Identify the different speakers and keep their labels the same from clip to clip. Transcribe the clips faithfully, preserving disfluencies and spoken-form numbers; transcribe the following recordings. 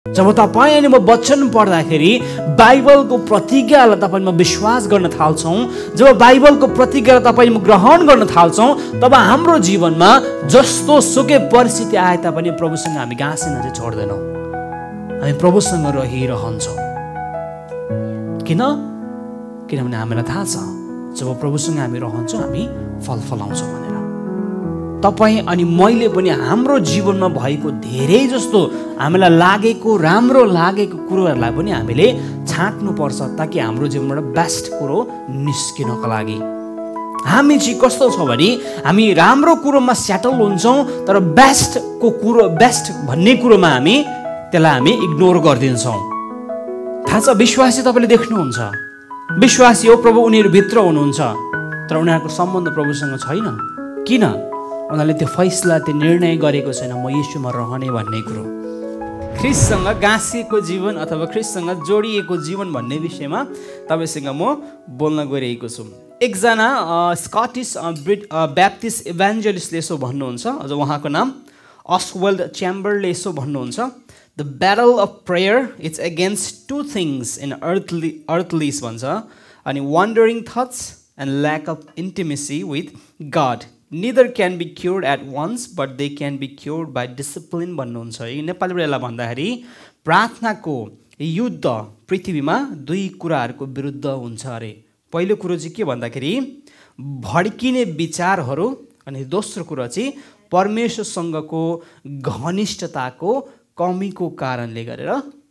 Speaker 1: जब तपाईँ अनि म वचन पढ्दाखेरि बाइबलको प्रतिज्ञालाई तपाईँ विश्वास गर्न थाल्छौँ, जब बाइबलको प्रतिज्ञालाई तपाईँ ग्रहण गर्न थाल्छौँ, तब हाम्रो जीवनमा जस्तो सुकै परिस्थिति आए तापनि प्रभुसँग हामी गाँसिन चाहिँ छोड्दैनौँ, हामी प्रभुसँग रहिरहन्छौँ। किन? किनभने हामीलाई थाहा छ जब प्रभुसँग हामी रहन्छौँ हामी फल फलाउँछौँ भनेर। तपाईँ अनि मैले पनि हाम्रो जीवनमा भएको धेरै जस्तो हामीलाई लागेको राम्रो लागेको कुरोहरूलाई पनि हामीले छाट्नुपर्छ ताकि हाम्रो जीवनबाट बेस्ट कुरो निस्किनको लागि। हामी चाहिँ कस्तो छ भने हामी राम्रो कुरोमा सेटल हुन्छौँ, तर बेस्टको कुरो बेस्ट भन्ने कुरोमा हामी त्यसलाई हामी इग्नोर गरिदिन्छौँ। थाहा छ, विश्वासी तपाईँले देख्नुहुन्छ, विश्वासी हो प्रभु उनीहरू भित्र हुनुहुन्छ, तर उनीहरूको सम्बन्ध प्रभुसँग छैन। किन? उनीहरूले त्यो फैसला त्यो निर्णय गरेको छैन म येशूमा रहने भन्ने कुरो। ख्रिस्टसँग गाँसिएको जीवन अथवा ख्रिस्टसँग जोडिएको जीवन भन्ने विषयमा तपाईँसँग म बोल्न गइरहेको छु। एकजना स्कटिस ब्रिट ब्याप्टिस्ट इभान्जलिस्टले यसो भन्नुहुन्छ, अझ उहाँको नाम अस्वेल्ड च्याम्बरले यसो भन्नुहुन्छ, the battle of prayer it's against two things in earthly earthliness भन्छ, अनि wandering thoughts and lack of intimacy with God neither can be cured at once but they can be cured by discipline भन्नुहुन्छ। यो नेपालीबाट यसलाई भन्दाखेरि प्रार्थनाको युद्ध पृथ्वीमा दुई कुराहरूको विरुद्ध हुन्छ अरे। पहिलो कुरो चाहिँ के भन्दाखेरि भड्किने विचारहरू, अनि दोस्रो कुरो चाहिँ परमेश्वरसँगको घनिष्ठताको कमीको कारणले गरेर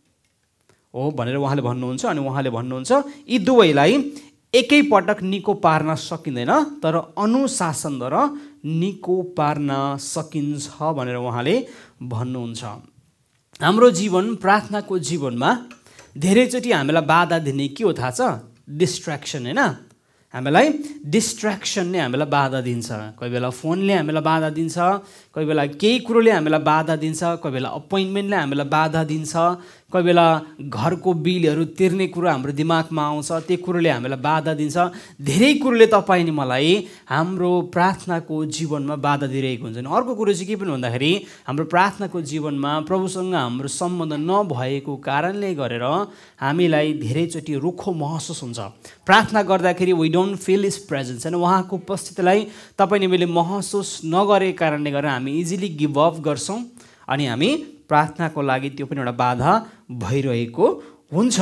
Speaker 1: हो भनेर उहाँले भन्नुहुन्छ। अनि उहाँले भन्नुहुन्छ यी दुवैलाई एकै पटक निको पार्न सकिँदैन, तर अनुशासनद्वारा निको पार्न सकिन्छ भनेर उहाँले भन्नुहुन्छ। हाम्रो जीवन प्रार्थनाको जीवनमा धेरैचोटि हामीलाई बाधा दिने के हो थाहा छ? डिस्ट्र्याक्सन, होइन? हामीलाई डिस्ट्र्याक्सनले हामीलाई बाधा दिन्छ। कोही बेला फोनले हामीलाई बाधा दिन्छ, कोही बेला केही कुरोले हामीलाई बाधा दिन्छ, कोही बेला अपोइन्टमेन्टले हामीलाई बाधा दिन्छ, कोही बेला घरको बिलहरू तिर्ने कुरो हाम्रो दिमागमा आउँछ, त्यो कुरोले हामीलाई बाधा दिन्छ। धेरै कुरोले तपाईँ अनि मलाई हाम्रो प्रार्थनाको जीवनमा बाधा दिइरहेको हुन्छ। अर्को कुरो चाहिँ के पनि भन्दाखेरि हाम्रो प्रार्थनाको जीवनमा प्रभुसँग हाम्रो सम्बन्ध नभएको कारणले गरेर हामीलाई धेरैचोटि रुखो महसुस हुन्छ। प्रार्थना गर्दाखेरि we don't feel his presence, होइन? उहाँको उपस्थितिलाई तपाईँले मैले महसुस नगरेको कारणले गर्दा हामी इजिली गिभ अप गर्छौँ, अनि हामी प्रार्थनाको लागि त्यो पनि एउटा बाधा भइरहेको हुन्छ।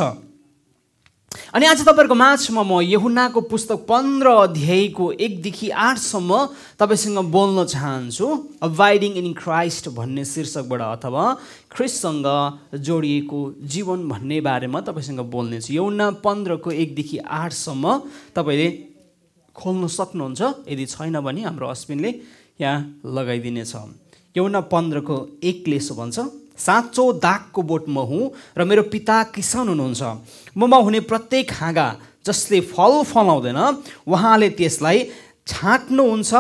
Speaker 1: अनि आज तपाईँहरूको माझमा म यूहन्नाको पुस्तक पन्ध्र अध्यायको एकदेखि आठसम्म तपाईँसँग बोल्न चाहन्छु। अबाइडिङ इन क्राइस्ट भन्ने शीर्षकबाट, अथवा ख्रिस्टसँग जोडिएको जीवन भन्ने बारेमा तपाईँसँग बोल्नेछु। यूहन्ना पन्ध्रको एकदेखि आठसम्म तपाईँले खोल्न सक्नुहुन्छ, यदि छैन भने हाम्रो अश्विनले यहाँ लगाइदिनेछ। यूहन्ना पन्ध्रको एकले यसो भन्छ, साँचो दागको बोट म हुँ र मेरो पिता किसान हुनुहुन्छ। ममा हुने प्रत्येक हाँगा जसले फल फलाउँदैन उहाँले त्यसलाई छाट्नुहुन्छ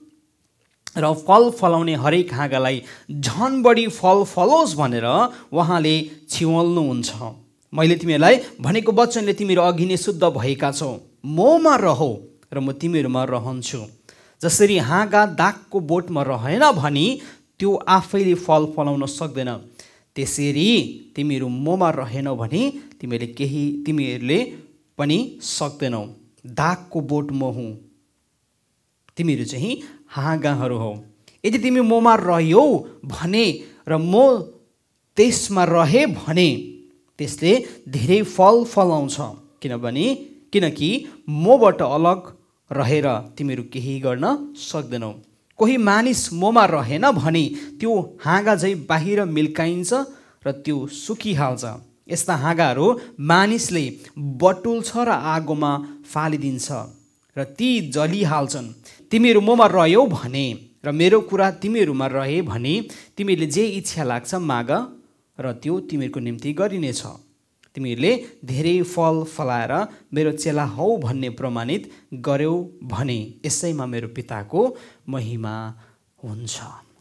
Speaker 1: र फल फलाउने हरेक हाँगालाई झन् बढी फल फलोस् भनेर उहाँले छिवल्नुहुन्छ। मैले तिमीहरूलाई भनेको वचनले तिमीहरू अघि नै शुद्ध भएका छौ। ममा रहो र म तिमीहरूमा रहन्छु। जसरी हाँगा दागको बोटमा रहेन भनी त्यो आफैले फल फलाउन सक्दैन, त्यसरी तिमीहरू ममा रहेनौ भने तिमीहरूले केही तिमीहरूले पनि सक्दैनौ। दागको बोट म हुँ, तिमीहरू चाहिँ हाँगाहरू हौ। यदि तिमी ममा रह्यौ भने र म त्यसमा रहे भने त्यसले धेरै फल फलाउँछ, किनभने किनकि मबाट अलग रहेर तिमीहरू केही गर्न सक्दैनौ। कोही मानिस ममा रहेन भने त्यो हाँगा चाहिँ बाहिर मिल्काइन्छ र त्यो सुकिहाल्छ। यस्ता हाँगाहरू मानिसले बटुल्छ र आगोमा फालिदिन्छ र ती जलिहाल्छन्। तिमीहरू ममा रह्यौ भने र मेरो कुरा तिमीहरूमा रहे भने तिमीहरूले जे इच्छा लाग्छ माग र त्यो तिमीहरूको निम्ति गरिनेछ। तिमीहरूले धेरै फल फलाएर मेरो चेला हौ भन्ने प्रमाणित गर्यौ भने यसैमा मेरो पिताको महिमा हुन्छ।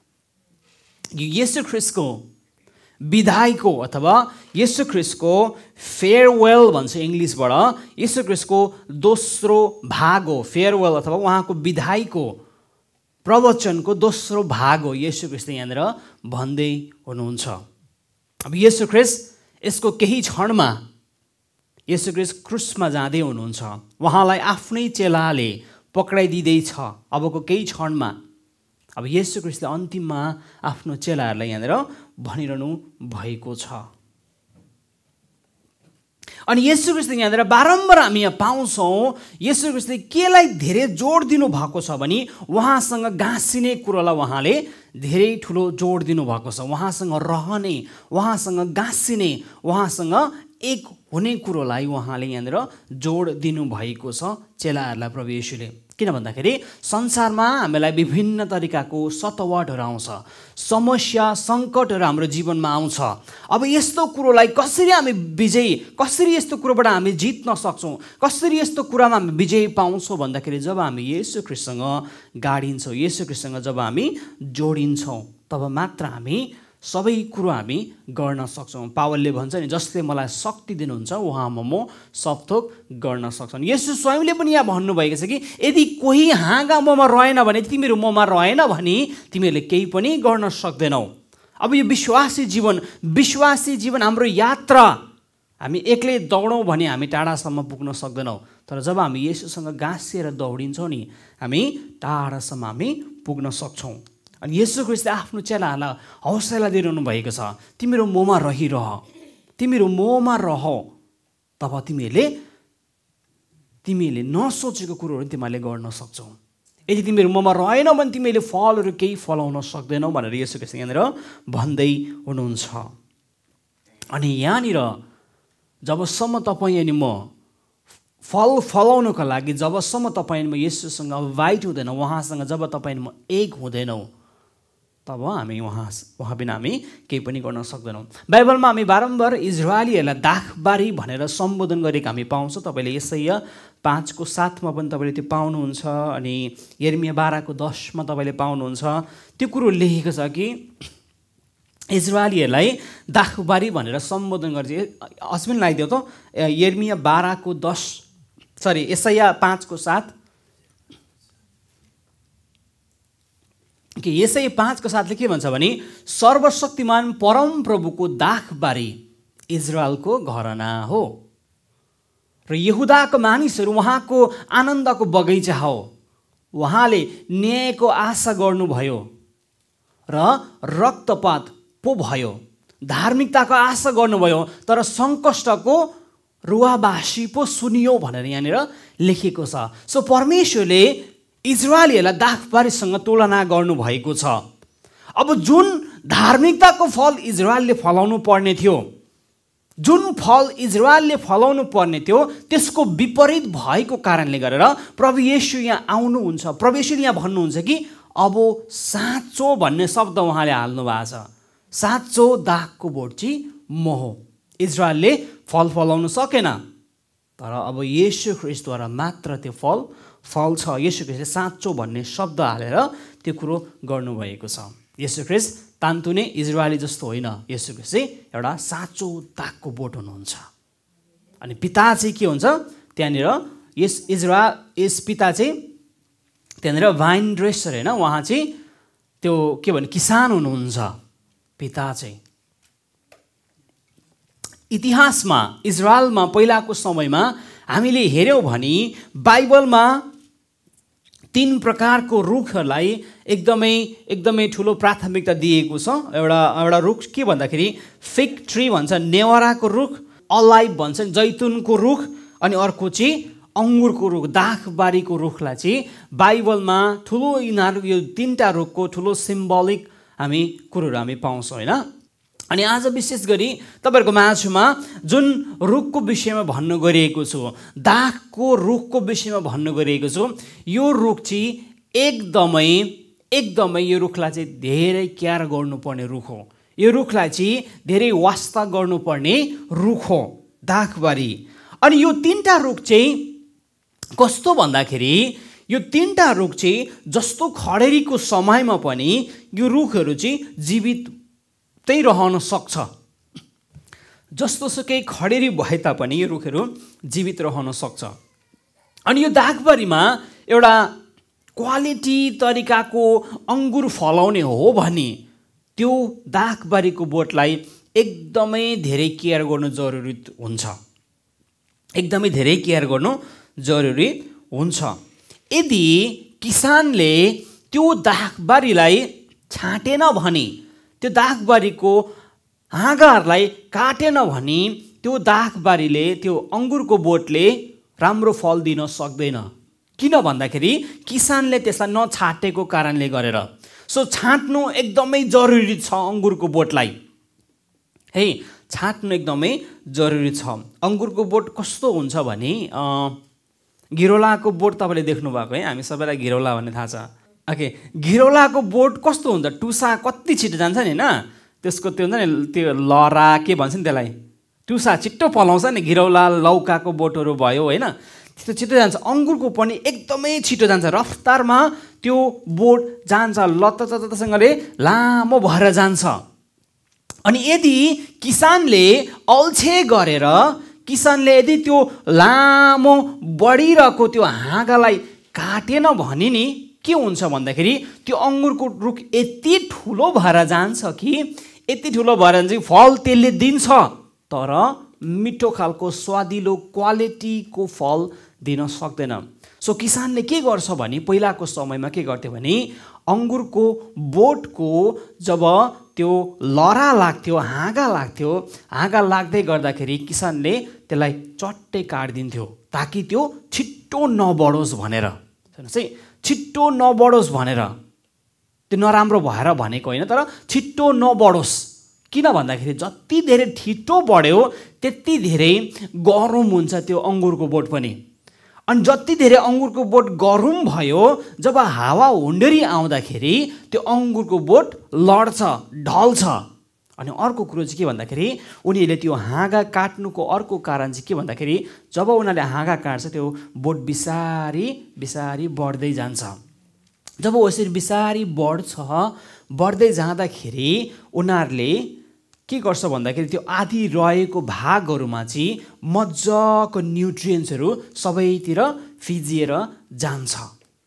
Speaker 1: यो येशू ख्रिस्टको विदाईको अथवा येशू ख्रिस्टको फेयरवेल भन्छ इङ्ग्लिसबाट, येशू ख्रिस्टको दोस्रो भाग हो फेयरवेल, अथवा उहाँको विदाईको प्रवचनको दोस्रो भाग हो येशू ख्रिस्ट यहाँनिर भन्दै हुनुहुन्छ। अब येशू ख्रीष्ट यसको केही क्षणमा येशू ख्रीष्ट क्रुसमा जाँदै हुनुहुन्छ। उहाँलाई आफ्नै चेलाले पक्राइदिँदैछ अबको केही क्षणमा। अब येशू ख्रीष्टले अन्तिममा आफ्नो चेलाहरूलाई यहाँनिर भनिरहनु भएको छ। अनि येशू ख्रीष्टले यहाँनिर बारम्बार हामी यहाँ पाउँछौँ येशू ख्रीष्टले केलाई धेरै जोड दिनु भएको छ भने उहाँसँग गाँसिने कुरोलाई उहाँले धेरै ठुलो जोड दिनुभएको छ। उहाँसँग रहने, उहाँसँग गाँसिने, उहाँसँग एक हुने कुरोलाई उहाँले यहाँनिर जोड दिनुभएको छ चेलाहरूलाई प्रभु येशूले। किन भन्दाखेरि संसारमा हामीलाई विभिन्न तरिकाको सतावटहरू आउँछ, समस्या सङ्कटहरू हाम्रो जीवनमा आउँछ। अब यस्तो कुरोलाई कसरी हामी विजयी, कसरी यस्तो कुरोबाट हामी जित्न सक्छौँ, कसरी यस्तो कुरामा हामी विजयी पाउँछौँ भन्दाखेरि जब हामी येशू ख्रीष्टसँग गाडिन्छौँ, येशू ख्रीष्टसँग जब हामी जोडिन्छौँ तब मात्र हामी सबै कुरो हामी गर्न सक्छौँ। पावलले भन्छ नि, जसले मलाई शक्ति दिनुहुन्छ उहाँमा म सबथोक गर्न सक्छन्। येशू स्वयंले पनि यहाँ भन्नुभएको छ कि यदि कोही हाँगा ममा रहेन भने, तिमीहरू ममा रहेन भने तिमीहरूले केही पनि गर्न सक्दैनौ। अब यो विश्वासी जीवन विश्वासी जीवन हाम्रो यात्रा हामी एक्लै दौडौँ भने हामी टाढासम्म पुग्न सक्दैनौँ। तर जब हामी येशूसँग गाँसिएर दौडिन्छौँ नि हामी टाढासम्म हामी पुग्न सक्छौँ। अनि येशू ख्रीष्टले आफ्नो चेलाहरूलाई हौसला दिइरहनु भएको छ, तिमीहरू ममा रहिरह, तिमीहरू ममा रह, तब तिमीहरूले तिमीहरूले नसोचेको कुरोहरू तिमीहरूले गर्न सक्छौ। यदि तिमीहरू ममा रहेन भने तिमीहरूले फलहरू केही फलाउन सक्दैनौ भनेर येशू ख्रीष्ट यहाँनिर भन्दै हुनुहुन्छ। अनि यहाँनिर जबसम्म तपाईँ अनि म फल फलाउनको लागि जबसम्म तपाईँ अनि म येशूसँग वाइट हुँदैन, उहाँसँग जब तपाईँ अनि म एक हुँदैनौँ तब हामी उहाँ उहाँ बिना हामी केही पनि गर्न सक्दैनौँ। बाइबलमा हामी बारम्बार इजरायलीहरूलाई दाखबारी भनेर सम्बोधन गरेको हामी पाउँछौँ। तपाईँले यसैया पाँचको सातमा पनि तपाईँले त्यो पाउनुहुन्छ, अनि यर्मिया बाह्रको दसमा तपाईँले पाउनुहुन्छ। त्यो कुरो लेखेको छ कि इजरायलीहरूलाई दाखबारी भनेर सम्बोधन गर्छ। अझ पनि लगाइदियो त, यर्मिया बाह्रको दस सरी यसैया पाँचको सात कि यसै पाँचको साथले के भन्छ भने, सर्वशक्तिमान परम प्रभुको दाखबारी इजरायलको घरना हो र यहुदाको मानिसहरू उहाँको आनन्दको बगैँचा हो। उहाँले न्यायको आशा गर्नुभयो र रक्तपात पो भयो, धार्मिकताको आशा गर्नुभयो तर सङ्कष्टको रुवाबासी पो सुनियो भनेर यहाँनिर लेखेको छ। सो परमेश्वरले इजरायलीहरूलाई दाखबारीसँग तुलना गर्नुभएको छ। अब जुन धार्मिकताको फल इजरायलले फलाउनु पर्ने थियो, जुन फल इजरायलले फलाउनु पर्ने थियो त्यसको विपरीत भएको कारणले गरेर प्रभु येशू यहाँ आउनुहुन्छ। प्रभु येशूले यहाँ भन्नुहुन्छ कि अब साँचो भन्ने शब्द उहाँले हाल्नु भएको छ। साँचो दागको बोट चाहिँ म हो। इजरायलले फल फलाउन सकेन, तर अब येशू ख्रीष्टद्वारा मात्र त्यो फल फल छ। येशू ख्रीष्टले साँचो भन्ने शब्द हालेर त्यो कुरो गर्नुभएको छ। येशू ख्रीष्ट तान्तुने इजरायली जस्तो होइन, येशू ख्रीष्ट चाहिँ एउटा साँचो दागको बोट हुनुहुन्छ। अनि पिता चाहिँ के हुन्छ त्यहाँनिर, यस इजरायल यस पिता चाहिँ त्यहाँनिर वाइन ड्रेसर होइन, उहाँ चाहिँ त्यो के भन्ने किसान हुनुहुन्छ पिता चाहिँ। इतिहासमा इजरायलमा पहिलाको समयमा हामीले हेऱ्यौँ भने बाइबलमा तीन प्रकारको रुखहरूलाई एकदमै एकदमै ठुलो प्राथमिकता दिएको छ। एउटा एउटा रुख के भन्दाखेरि फिग ट्री भन्छ, नेवराको रुख, अलाइभ भन्छ जैतुनको रुख, अनि अर्को चाहिँ अङ्गुरको रुख, दाखबारीको रुखलाई चाहिँ बाइबलमा ठुलो यिनीहरू यो तिनवटा रुखको ठुलो सिम्बोलिक हामी कुरोहरू हामी पाउँछौँ होइन। अनि आज विशेष गरी तपाईँहरूको माझमा जुन रुखको विषयमा भन्नु गरिएको छु, दाखको रुखको विषयमा भन्नु गरिएको छु, यो रुख चाहिँ एकदमै एकदमै यो रुखलाई चाहिँ धेरै केयर गर्नुपर्ने रुख हो। यो रुखलाई चाहिँ धेरै वास्ता गर्नुपर्ने रुख हो दाखबारी। अनि यो तिनवटा रुख चाहिँ कस्तो भन्दाखेरि, यो तिनवटा रुख चाहिँ जस्तो खडेरीको समयमा पनि यो रुखहरू चाहिँ जीवित त्यही रहन सक्छ। जस्तो सुकै खडेरी भए तापनि यो रुखहरू जीवित रहन सक्छ। अनि यो दाखबारीमा एउटा क्वालिटी तरिकाको अङ्गुर फलाउने हो भने त्यो दाखबारीको बोटलाई एकदमै धेरै केयर गर्नु जरुरी हुन्छ, एकदमै धेरै केयर गर्नु जरुरी हुन्छ। यदि किसानले त्यो दाखबारीलाई छाँटेन भने, त्यो दाखबारीको हाँगाहरूलाई काटेन भने त्यो दाखबारीले, त्यो अङ्गुरको बोटले राम्रो फल दिन सक्दैन। किन भन्दाखेरि किसानले त्यसलाई नछाटेको कारणले गरेर। सो छाट्नु एकदमै जरुरी छ अङ्गुरको बोटलाई, है, छाट्नु एकदमै जरुरी छ। अङ्गुरको बोट कस्तो हुन्छ भने घिरौलाको बोट तपाईँले देख्नुभएको है, हामी सबैलाई घिरौला भन्ने थाहा छ। ओके, घिरौलाको बोट कस्तो हुन्छ, टुसा कति छिटो जान्छ नि होइन, त्यसको त्यो हुन्छ नि त्यो लहरा के भन्छ नि त्यसलाई, टुसा छिट्टो पलाउँछ नि। घिरौला लौकाको बोटहरू भयो होइन, त्यस्तो छिटो जान्छ। अङ्गुरको पनि एकदमै छिटो जान्छ, रफ्तारमा त्यो बोट जान्छ, लत्तसँगले लामो भएर जान्छ। अनि यदि किसानले अल्छे गरेर, किसानले यदि त्यो लामो बढिरहेको त्यो हाँगालाई काटेन भने नि के हुन्छ भन्दाखेरि त्यो अङ्गुरको रुख यति ठुलो भएर जान्छ कि, यति ठुलो भएर जान्छ कि फल त्यसले दिन्छ, तर मिठो खालको स्वादिलो क्वालिटीको फल दिन सक्दैन। सो किसानले के गर्छ भने पहिलाको समयमा के गर्थ्यो भने अङ्गुरको बोटको जब त्यो लहरा लाग्थ्यो, हाँगा लाग्थ्यो, हाँगा लाग्दै गर्दाखेरि किसानले त्यसलाई चट्टै काटिदिन्थ्यो ताकि त्यो छिट्टो नबढोस् भनेर। हेर्नुहोस् है, छिट्टो नबढोस् भनेर, त्यो नराम्रो भएर भनेको होइन, तर छिट्टो नबढोस्। किन भन्दाखेरि जति धेरै छिटो बढ्यो त्यति धेरै गरम हुन्छ त्यो अङ्गुरको बोट पनि। अनि जति धेरै अङ्गुरको बोट गरम भयो, जब हावा हुन्डरी आउँदाखेरि त्यो अङ्गुरको बोट लड्छ, ढल्छ। अनि अर्को कुरो चाहिँ के भन्दाखेरि उनीहरूले त्यो हाँगा काट्नुको अर्को कारण चाहिँ के भन्दाखेरि जब उनीहरूले हाँगा काट्छ त्यो बोट बिसारी बिसारी बढ्दै जान्छ। जब यसरी बिसारी बढ्छ, बढ्दै जाँदाखेरि उनीहरूले के गर्छ भन्दाखेरि त्यो आदि रहेको भागहरूमा चाहिँ मजाको न्युट्रियन्ट्सहरू सबैतिर फिजिएर जान्छ।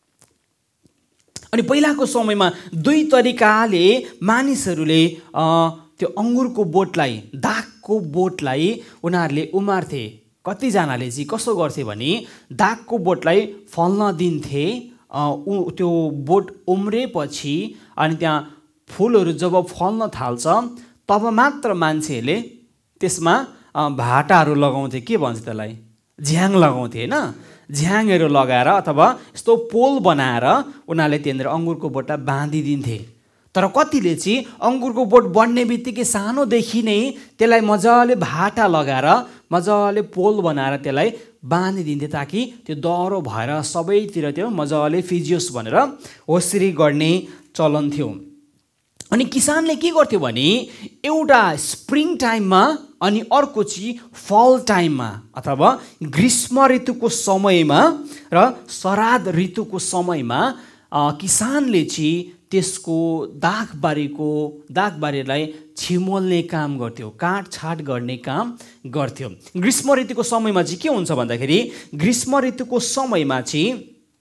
Speaker 1: अनि पहिलाको समयमा दुई तरिकाले मानिसहरूले त्यो अङ्गुरको बोटलाई, दागको बोटलाई उनीहरूले उमार्थे। कतिजनाले चाहिँ कसो गर्थे भने दागको बोटलाई फल्न दिन्थे, त्यो बोट उम्रेपछि अनि त्यहाँ फुलहरू जब फल्न थाल्छ तब मात्र मान्छेहरूले त्यसमा भाटाहरू लगाउँथे, के भन्छ त्यसलाई, झ्याङ लगाउँथे होइन। झ्याङहरू लगाएर अथवा यस्तो पोल बनाएर उनीहरूले त्यहाँनिर अङ्गुरको बोटलाई बाँधिदिन्थे। तर कतिले चाहिँ अङ्गुरको बोट बढ्ने बित्तिकै सानोदेखि नै त्यसलाई मजाले भाटा लगाएर मजाले पोल बनाएर त्यसलाई बाँधिदिन्थे ताकि त्यो दह्रो भएर सबैतिर त्यो मजाले फिजियोस् भनेर होसरी गर्ने चलन थियो। अनि किसानले के गर्थ्यो भने एउटा स्प्रिङ टाइममा अनि अर्को चाहिँ फल टाइममा अथवा ग्रीष्म ऋतुको समयमा र शरद ऋतुको समयमा किसानले चाहिँ त्यसको दाखबारीको दाखबारीलाई छिमोल्ने काम गर्थ्यो, काटछाट गर्ने काम गर्थ्यो। ग्रीष्म ऋतुको समयमा चाहिँ के हुन्छ भन्दाखेरि ग्रीष्म ऋतुको समयमा चाहिँ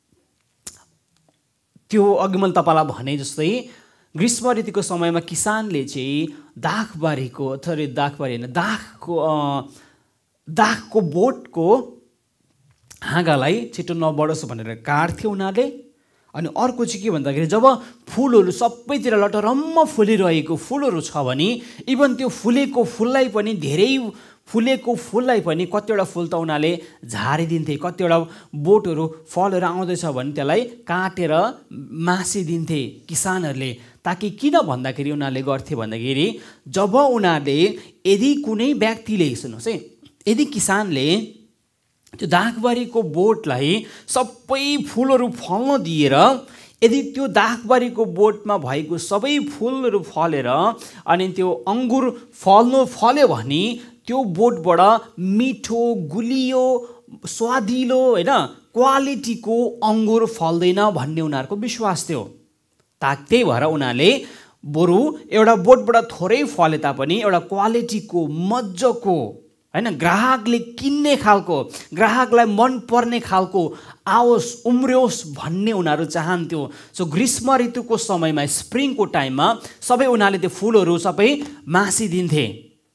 Speaker 1: त्यो अघि मैले तपाईँलाई भने जस्तै ग्रीष्म ऋतुको समयमा किसानले चाहिँ दाखबारीको थोरै दाखबारी होइन दाखको दाखको बोटको हाँगालाई छिटो नबढोस् भनेर काट्थ्यो उनीहरूले। अनि अर्को चाहिँ के भन्दाखेरि जब फुलहरू सबैतिर लटरम्म फुलिरहेको फुलहरू छ भने इभन त्यो फुलेको फुललाई पनि धेरै फुलेको फुललाई पनि कतिवटा फुल त उनीहरूले झारिदिन्थे, कतिवटा बोटहरू फलहरू आउँदैछ भने त्यसलाई काटेर मासिदिन्थे किसानहरूले। ताकि किन भन्दाखेरि उनीहरूले गर्थे भन्दाखेरि जब उनीहरूले यदि कुनै व्यक्तिले सुन्नुहोस् है, यदि किसानले त्यो दाखबारीको बोटलाई सबै फुलहरू फल्न दिएर यदि त्यो दाखबारीको बोटमा भएको सबै फुलहरू फलेर अनि त्यो अङ्गुर फल्नु फल्यो भने त्यो बोटबाट मिठो गुलियो स्वादिलो होइन क्वालिटीको अङ्गुर फल्दैन भन्ने उनीहरूको विश्वास थियो। ता त्यही भएर उनीहरूले बरु एउटा बोटबाट थोरै फले तापनि एउटा क्वालिटीको मजाको होइन ग्राहकले किन्ने खालको ग्राहकलाई मनपर्ने खालको आओस् उम्रियोस् भन्ने उनीहरू चाहन्थ्यो। सो ग्रीष्म ऋतुको समयमा स्प्रिङको टाइममा सबै उनीहरूले त्यो फुलहरू सबै मासिदिन्थे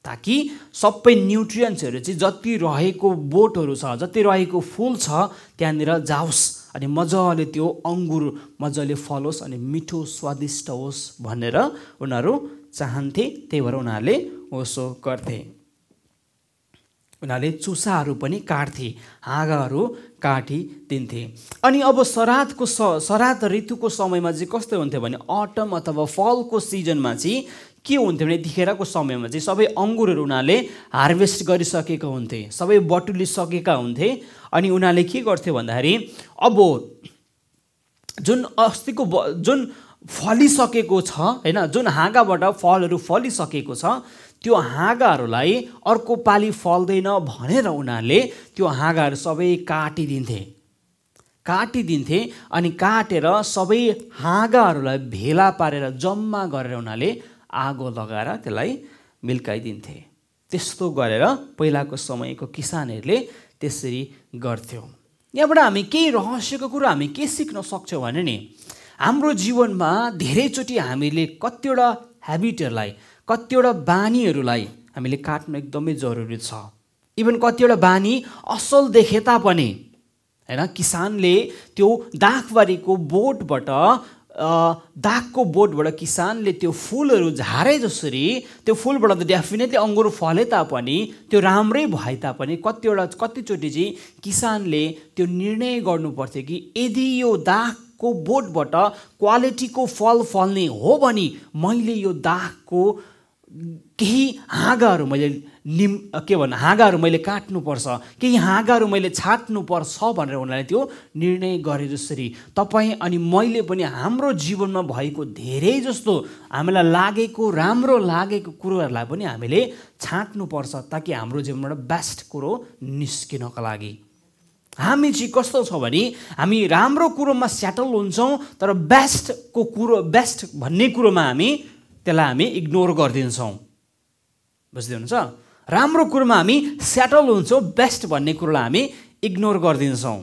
Speaker 1: ताकि सबै न्युट्रियन्ट्सहरू चाहिँ जति रहेको बोटहरू छ, जति रहेको फुल छ त्यहाँनिर जाओस् अनि मजाले त्यो अङ्गुर मजाले फलोस् अनि मिठो स्वादिष्ट होस् भनेर उनीहरू चाहन्थे। त्यही भएर उनीहरूले उसो गर्थे। उनीहरूले चुसाहरू पनि काट्थे, हाँगाहरू काटिदिन्थे। अनि अब सरादको स सराद ऋतुको समयमा चाहिँ कस्तो हुन्थ्यो भने अटम अथवा फलको सिजनमा चाहिँ के हुन्थ्यो भने यतिखेरको समयमा चाहिँ सबै अङ्गुरहरू उनीहरूले हार्भेस्ट गरिसकेका हुन्थे, सबै बटुलिसकेका हुन्थे। अनि उनीहरूले के गर्थ्यो भन्दाखेरि अब जुन अस्तिको जुन फलिसकेको छ होइन, जुन हाँगाबाट फलहरू फलिसकेको छ त्यो हाँगाहरूलाई अर्को पालि फल्दैन भनेर उनीहरूले त्यो हाँगाहरू सबै काटिदिन्थे काटिदिन्थे अनि काटेर सबै हाँगाहरूलाई भेला पारेर जम्मा गरेर उनीहरूले आगो लगाएर त्यसलाई मिल्काइदिन्थे। त्यस्तो गरेर पहिलाको समयको किसानहरूले त्यसरी गर्थ्यो। यहाँबाट हामी केही रहस्यको कुरा हामी के सिक्न सक्छौँ भने नि, हाम्रो जीवनमा धेरैचोटि हामीले कतिवटा ह्याबिटहरूलाई, कतिवटा बानीहरूलाई हामीले काट्नु एकदमै जरुरी छ। इभन कतिवटा बानी असल देखे तापनि होइन, किसानले त्यो दाखबारीको बोटबाट दागको बोटबाट किसानले त्यो फुलहरू झारे जसरी त्यो फुलबाट त डेफिनेटली अङ्गुर फले तापनि त्यो राम्रै भए तापनि कतिवटा कतिचोटि चाहिँ किसानले त्यो निर्णय गर्नुपर्थ्यो कि यदि यो दागको बोटबाट क्वालिटीको फल फल्ने हो भने मैले यो दागको केही हाँगाहरू मैले निम के भन्नु हाँगाहरू मैले काट्नुपर्छ, केही हाँगाहरू मैले छाट्नुपर्छ भनेर उनीहरूले त्यो निर्णय गरे। जसरी तपाईँ अनि मैले पनि हाम्रो जीवनमा भएको धेरै जस्तो हामीलाई लागेको राम्रो लागेको कुरोहरूलाई पनि हामीले छाट्नुपर्छ ताकि हाम्रो जीवनबाट बेस्ट कुरो निस्किनको लागि। हामी चाहिँ कस्तो छ भने हामी राम्रो कुरोमा सेटल हुन्छौँ तर बेस्टको कुरो बेस्ट भन्ने कुरोमा हामी त्यसलाई हामी इग्नोर गरिदिन्छौँ। बुझ्दै हुनुहुन्छ? राम्रो कुरोमा हामी सेटल हुन्छौँ, बेस्ट भन्ने कुरोलाई हामी इग्नोर गरिदिन्छौँ।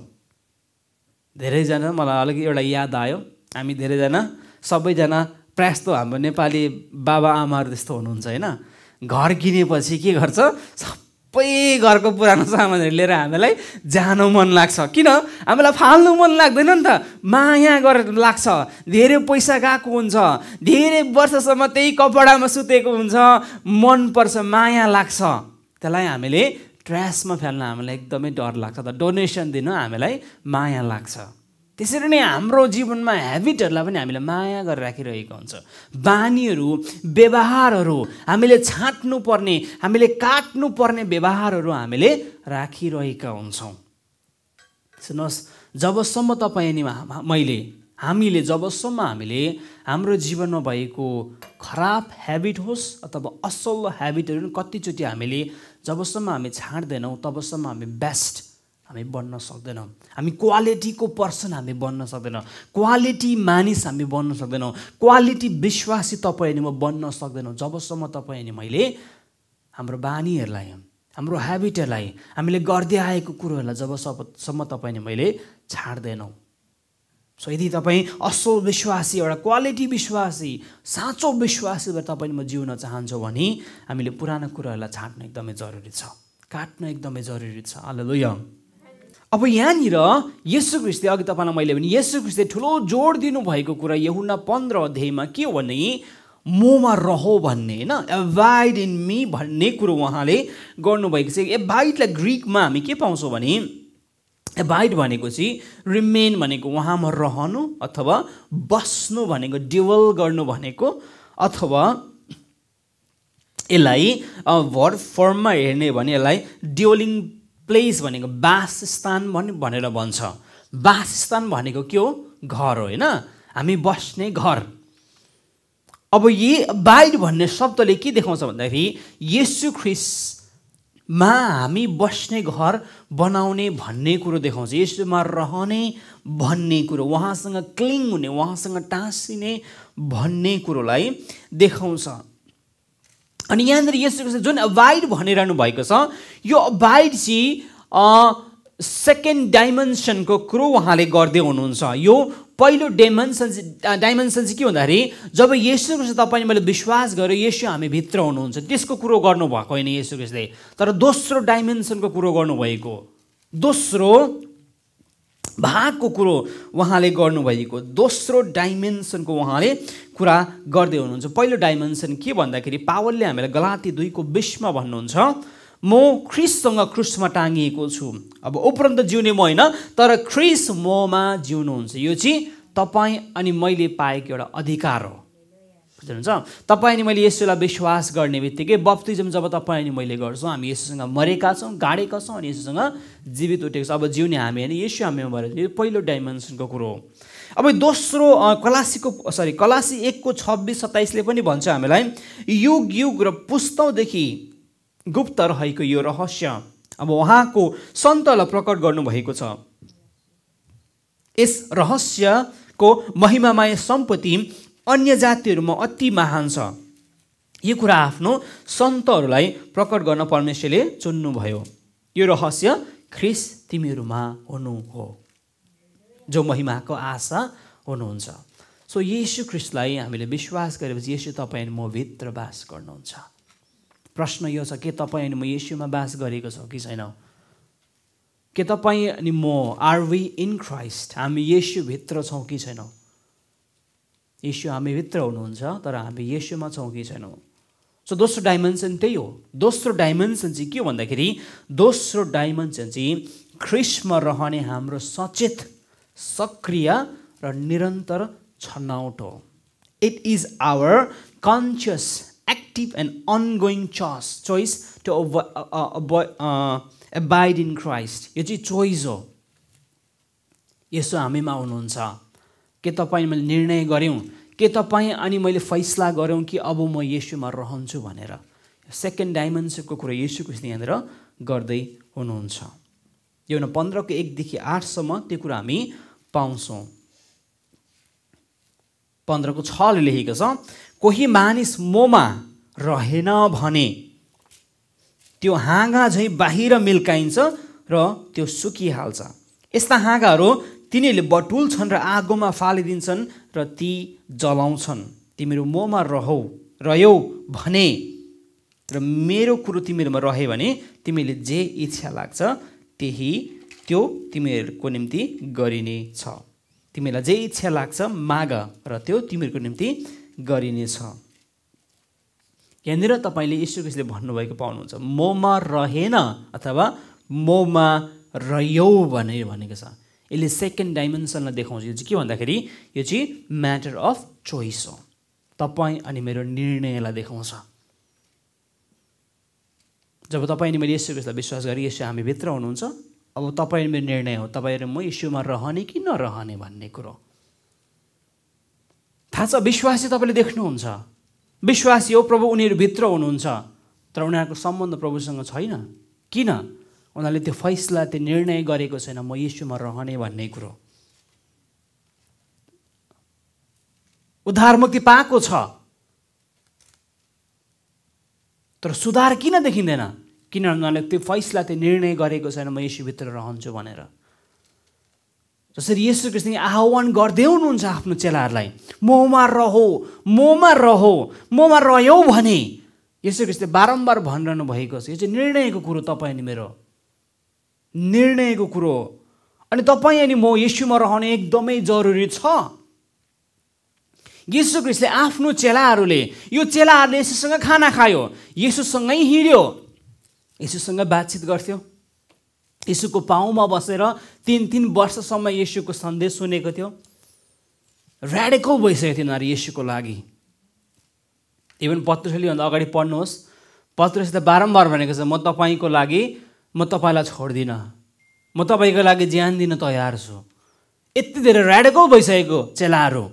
Speaker 1: धेरैजना मलाई अलिक एउटा याद आयो, हामी धेरैजना सबैजना प्रायः जस्तो हाम्रो नेपाली बाबा आमाहरू त्यस्तो हुनुहुन्छ होइन। घर किनेपछि के गर्छ, सबै घरको पुरानो सामानहरू लिएर हामीलाई जानु मन लाग्छ। किन? हामीलाई फाल्नु मन लाग्दैन नि त, माया गरेर लाग्छ। धेरै पैसा गएको हुन्छ, धेरै वर्षसम्म त्यही कपडामा सुतेको हुन्छ, मनपर्छ, माया लाग्छ। त्यसलाई हामीले ट्र्यासमा फ्याल्न हामीलाई एकदमै डर लाग्छ, त डोनेसन दिन हामीलाई माया लाग्छ। त्यसरी नै हाम्रो जीवनमा ह्याबिटहरूलाई पनि हामीले माया गरेर राखिरहेको हुन्छ। बानीहरू, व्यवहारहरू हामीले छाट्नुपर्ने, हामीले काट्नुपर्ने व्यवहारहरू हामीले राखिरहेका हुन्छौँ। सुन्नुहोस्, जबसम्म तपाईँ अनि मैले हामीले जबसम्म हामीले हाम्रो जीवनमा भएको खराब ह्याबिट होस् अथवा असल ह्याबिटहरू कतिचोटि हामीले जबसम्म हामी छाड्दैनौँ तबसम्म हामी बेस्ट हामी बन्न सक्दैनौँ। हामी क्वालिटीको पर्सन हामी बन्न सक्दैनौँ, क्वालिटी मानिस हामी बन्न सक्दैनौँ, क्वालिटी विश्वासी तपाईँ अनि म बन्न सक्दैनौँ जबसम्म तपाईँ अनि मैले हाम्रो बानीहरूलाई, हाम्रो ह्याबिटहरूलाई, हामीले गर्दै आएको कुरोहरूलाई जबसम्म तपाईँ अनि मैले छाड्दैनौँ। सो यदि तपाईँ असल विश्वासी, एउटा क्वालिटी विश्वासी, साँचो विश्वासी भएर तपाईँ म जिउन चाहन्छौँ भने हामीले पुरानो कुराहरूलाई छाड्न एकदमै जरुरी छ, काट्न एकदमै जरुरी छ। हालेलुया। अब यहाँनिर येशू ख्रीष्टले, अघि तपाईँलाई मैले भने येशू ख्रीष्टले ठुलो जोड दिनुभएको कुरा यूहन्ना पन्ध्र अध्यायमा के हो भने मोमा रहो भन्ने, होइन, एबाइड इन मी भन्ने कुरो उहाँले गर्नुभएको छ। एबाइडलाई ग्रिकमा हामी के पाउँछौँ भने एबाइड भनेको चाहिँ रिमेन भनेको उहाँमा रहनु अथवा बस्नु भनेको, डिवल गर्नु भनेको, अथवा यसलाई भर्ब फर्ममा हेर्ने भने यसलाई ड्युलिङ प्लेस भनेको वासस्थान भनेर भन्छ। वासस्थान भनेको के हो? घर हो, होइन, हामी बस्ने घर। अब यी एबाइड भन्ने शब्दले के देखाउँछ भन्दाखेरि येशू ख्रीष्टमा हामी बस्ने घर बनाउने भन्ने कुरो देखाउँछ। येशूमा रहने भन्ने कुरो, उहाँसँग क्लिङ हुने, उहाँसँग टाँसिने भन्ने कुरोलाई देखाउँछ। अनि यहाँनिर येशू ख्रीष्टले जुन एबाइड भनिरहनु भएको छ, यो एबाइड चाहिँ सेकेन्ड डाइमेन्सनको कुरो उहाँले गर्दै हुनुहुन्छ। यो पहिलो डाइमेन्सन डाइमेन्सन चाहिँ के भन्दाखेरि जब येशू ख्रीष्ट तपाईँ मैले विश्वास गरेँ येशू हामी भित्र हुनुहुन्छ त्यसको कुरो गर्नुभएको होइन येशू ख्रीष्टले, तर दोस्रो डाइमेन्सनको कुरो गर्नुभएको, दोस्रो भागको कुरो उहाँले गर्नुभएको, दोस्रो डाइमेन्सनको उहाँले कुरा गर्दै हुनुहुन्छ। पहिलो डाइमेन्सन के भन्दाखेरि पावलले हामीलाई गलाती दुईको बिसमा भन्नुहुन्छ म ख्रीष्टसँग क्रुसमा टाँगिएको छु, अब उपरन्त जिउने म होइन तर ख्रीष्ट ममा जिउनुहुन्छ। यो चाहिँ तपाईँ अनि मैले पाएको एउटा अधिकार हो, बुझ्नुहुन्छ? तपाईँ अनि मैले यसोलाई विश्वास गर्ने बित्तिकै बप्तिजम जब तपाईँ अनि मैले गर्छौँ हामी यसोसँग मरेका छौँ, गाडेका छौँ अनि यसोसँग जीवित उठेको छ। अब जिउने हामी होइन, यसो हामीमा भएर यो पहिलो डाइमेन्सनको कुरो हो। अब दोस्रो कलासीको सरी कलासी एकको छब्बिस सत्ताइसले पनि भन्छ हामीलाई युग युग र पुस्तौँदेखि गुप्त रहेको यो रहस्य अब उहाँको सन्तलाई प्रकट गर्नुभएको छ। यस रहस्यको महिमामय सम्पत्ति अन्य जातिहरूमा अति महान छ। यो कुरा आफ्नो सन्तहरूलाई प्रकट गर्न परमेश्वरले चुन्नुभयो। यो रहस्य ख्रीष्ट तिमीहरूमा हुनु हो जो महिमाको आशा हुनुहुन्छ। सो येशू ख्रीष्टलाई हामीले विश्वास गरेपछि येशू तपाईँ म भित्र बास गर्नुहुन्छ। प्रश्न यो छ, के तपाईँ अनि म येशूमा बास गरेको छौँ कि छैनौँ? के तपाईँ अनि म आर वी इन क्राइस्ट, हामी येशू भित्र छौँ कि छैनौँ? येशू हामी भित्र हुनुहुन्छ तर हामी येशूमा छौँ कि छैनौँ? सो दोस्रो डाइमेन्सन त्यही हो। दोस्रो डाइमेन्सन चाहिँ के हो भन्दाखेरि दोस्रो डाइमेन्सन चाहिँ ख्रीष्टमा रहने हाम्रो सचेत सक्रिय र निरन्तर छनौट हो। It is our conscious active and ongoing choice choice to abide in Christ. यो चाहिँ चोइस हो। यसो हामीमा हुनुहुन्छ। के तपाईँ मैले निर्णय गऱ्यौँ, के तपाईँ अनि मैले फैसला गऱ्यौँ कि अब म येशूमा रहन्छु भनेर? सेकेन्ड डाइमेन्सनको कुरा येशूको यहाँनिर गर्दै हुनुहुन्छ। यो न पन्ध्रको एकदेखि आठसम्म त्यो कुरा हामी पाउँछौँ। पन्ध्रको छले लेखेको छ, कोही मानिस मोमा रहेन भने त्यो हाँगा झैँ बाहिर मिल्काइन्छ र त्यो सुकिहाल्छ। यस्ता हाँगाहरू तिनीहरूले बटुल्छन् र आगोमा फालिदिन्छन् र ती जलाउँछन्। तिमीहरू मोमा रहौ रह्यौ भने र मेरो कुरो तिमीहरूमा रह्यो भने तिमीले जे इच्छा लाग्छ त्यही त्यो तिमीहरूको निम्ति गरिनेछ। तिमीलाई जे इच्छा लाग्छ माग र त्यो तिमीहरूको निम्ति गरिनेछ। यहाँनिर तपाईँले यीशु ख्रीष्टले भन्नुभएको पाउनुहुन्छ, मोमा रहेन अथवा मोमा रह्यौ भने भनेको छ। यसले सेकेन्ड डाइमेन्सनलाई देखाउँछ। यो चाहिँ के भन्दाखेरि यो चाहिँ म्याटर अफ चोइस हो। तपाईँ अनि मेरो निर्णयलाई देखाउँछ। जब तपाईँ अनि मैले यीशु ख्रीष्टलाई विश्वास गरेँ, यीशु हामी भित्र हुनुहुन्छ, अब तपाईँ मेरो निर्णय हो तपाईँ र म यीशुमा रहने कि नरहने भन्ने कुरो। थाहा छ विश्वासी तपाईँले देख्नुहुन्छ, विश्वासी हो प्रभु उनीहरू भित्र हुनुहुन्छ तर उनीहरूको सम्बन्ध प्रभुसँग छैन। किन? उनीहरूले त्यो फैसला त्यो निर्णय गरेको छैन म यीशुमा रहने भन्ने कुरो। उद्धार मुक्ति पाएको छ तर सुधार किन देखिँदैन? किनभने उनीहरूले त्यो फैसला त्यो निर्णय गरेको छैन म यीशुभित्र रहन्छु भनेर। जसरी येशू ख्रीष्टले आह्वान गर्दै हुनुहुन्छ आफ्नो चेलाहरूलाई, मोमा रहो मोमा रहो मोमा रह्यौ भने येशू ख्रीष्टले बारम्बार भनिरहनु भएको छ। यो चाहिँ निर्णयको कुरो, तपाईँ अनि मेरो निर्णयको कुरो। अनि तपाईँ अनि म येशूमा रहने एकदमै जरुरी छ। येशू ख्रीष्टले आफ्नो चेलाहरूले यो चेलाहरूले येशूसँग खाना खायो, येशूसँगै हिँड्यो, येशूसँग बातचित गर्थ्यो, येशूको पाउमा बसेर तिन तिन वर्षसम्म येशूको सन्देश सुनेको थियो। ऱ्याडिकल भइसकेको थियो उनीहरू येशूको लागि। इभन पत्रुसले भन्दा अगाडि पढ्नुहोस्, पत्रुसले बारम्बार भनेको छ म तपाईँको लागि म तपाईँलाई छोड्दिनँ, म तपाईँको लागि ज्यान दिन तयार छु। यति धेरै ऱ्याडिकल भइसकेको चेलाहरू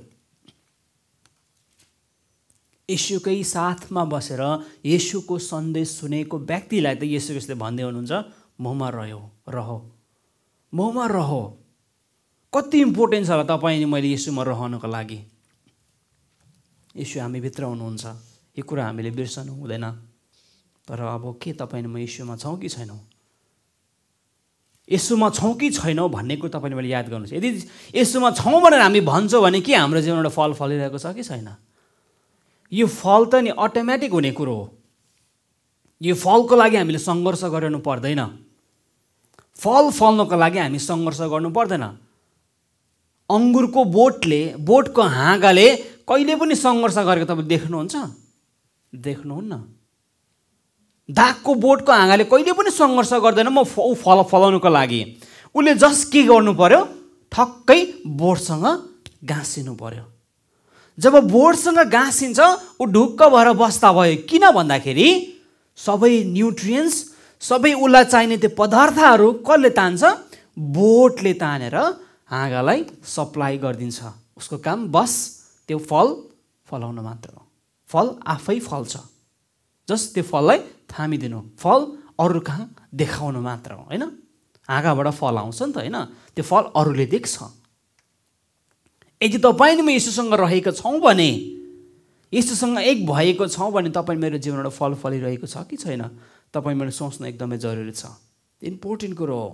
Speaker 1: येशूकै साथमा बसेर येशूको सन्देश सुनेको व्यक्तिलाई त येशू ख्रीष्टले भन्दै हुनुहुन्छ मोमा रह्यौ रह मोमा रह। कति इम्पोर्टेन्ट छ होला तपाईँ अनि मैले येशूमा रहनको लागि। येशू हामी भित्र हुनुहुन्छ, यो कुरा हामीले बिर्सनु हुँदैन। तर अब के तपाईँ अनि म येशूमा छौँ कि छैनौँ? यसुमा छौँ कि छैनौँ भन्ने कुरो तपाईँले मैले याद गर्नुहोस्। यदि यसुमा छौँ भनेर हामी भन्छौँ भने के हाम्रो जीवनमा फल फलिरहेको छ कि छैन? यो फल त नि अटोमेटिक हुने कुरो हो। यो फलको लागि हामीले सङ्घर्ष गर्नु पर्दैन। फल फल्नको लागि हामी सङ्घर्ष गर्नु पर्दैन। अङ्गुरको बोटले बोटको हाँगाले कहिले पनि सङ्घर्ष गरेको तपाईँ देख्नुहुन्छ? देख्नुहुन्न। दागको बोटको हाँगाले कहिले पनि सङ्घर्ष गर्दैन म फल फलाउनुको लागि। उसले जस्ट के गर्नु पर्यो? ठक्कै बोटसँग गाँसिनु पर्यो। जब बोटसँग गाँसिन्छ ऊ ढुक्क भएर बस्दा भयो। किन भन्दाखेरि सबै न्युट्रियन्ट्स, सबै उसलाई चाहिने त्यो पदार्थहरू कसले तान्छ? बोटले तानेर हाँगालाई सप्लाई गरिदिन्छ। उसको काम बस त्यो फल फलाउन मात्र हो। फल आफै फल्छ, जस्ट त्यो फललाई थामिदिनु, फल अरू कहाँ देखाउनु मात्र हो, होइन? हाँगाबाट फल आउँछ नि त, होइन? त्यो फल अरूले देख्छ। यदि तपाईँ म यसुसँग रहेको छौँ भने, यसुसँग एक भएको छौँ भने तपाईँ मेरो जीवनबाट फल फलिरहेको छ कि छैन तपाईँ मैले सोच्नु एकदमै जरुरी छ। इम्पोर्टेन्ट कुरो हो।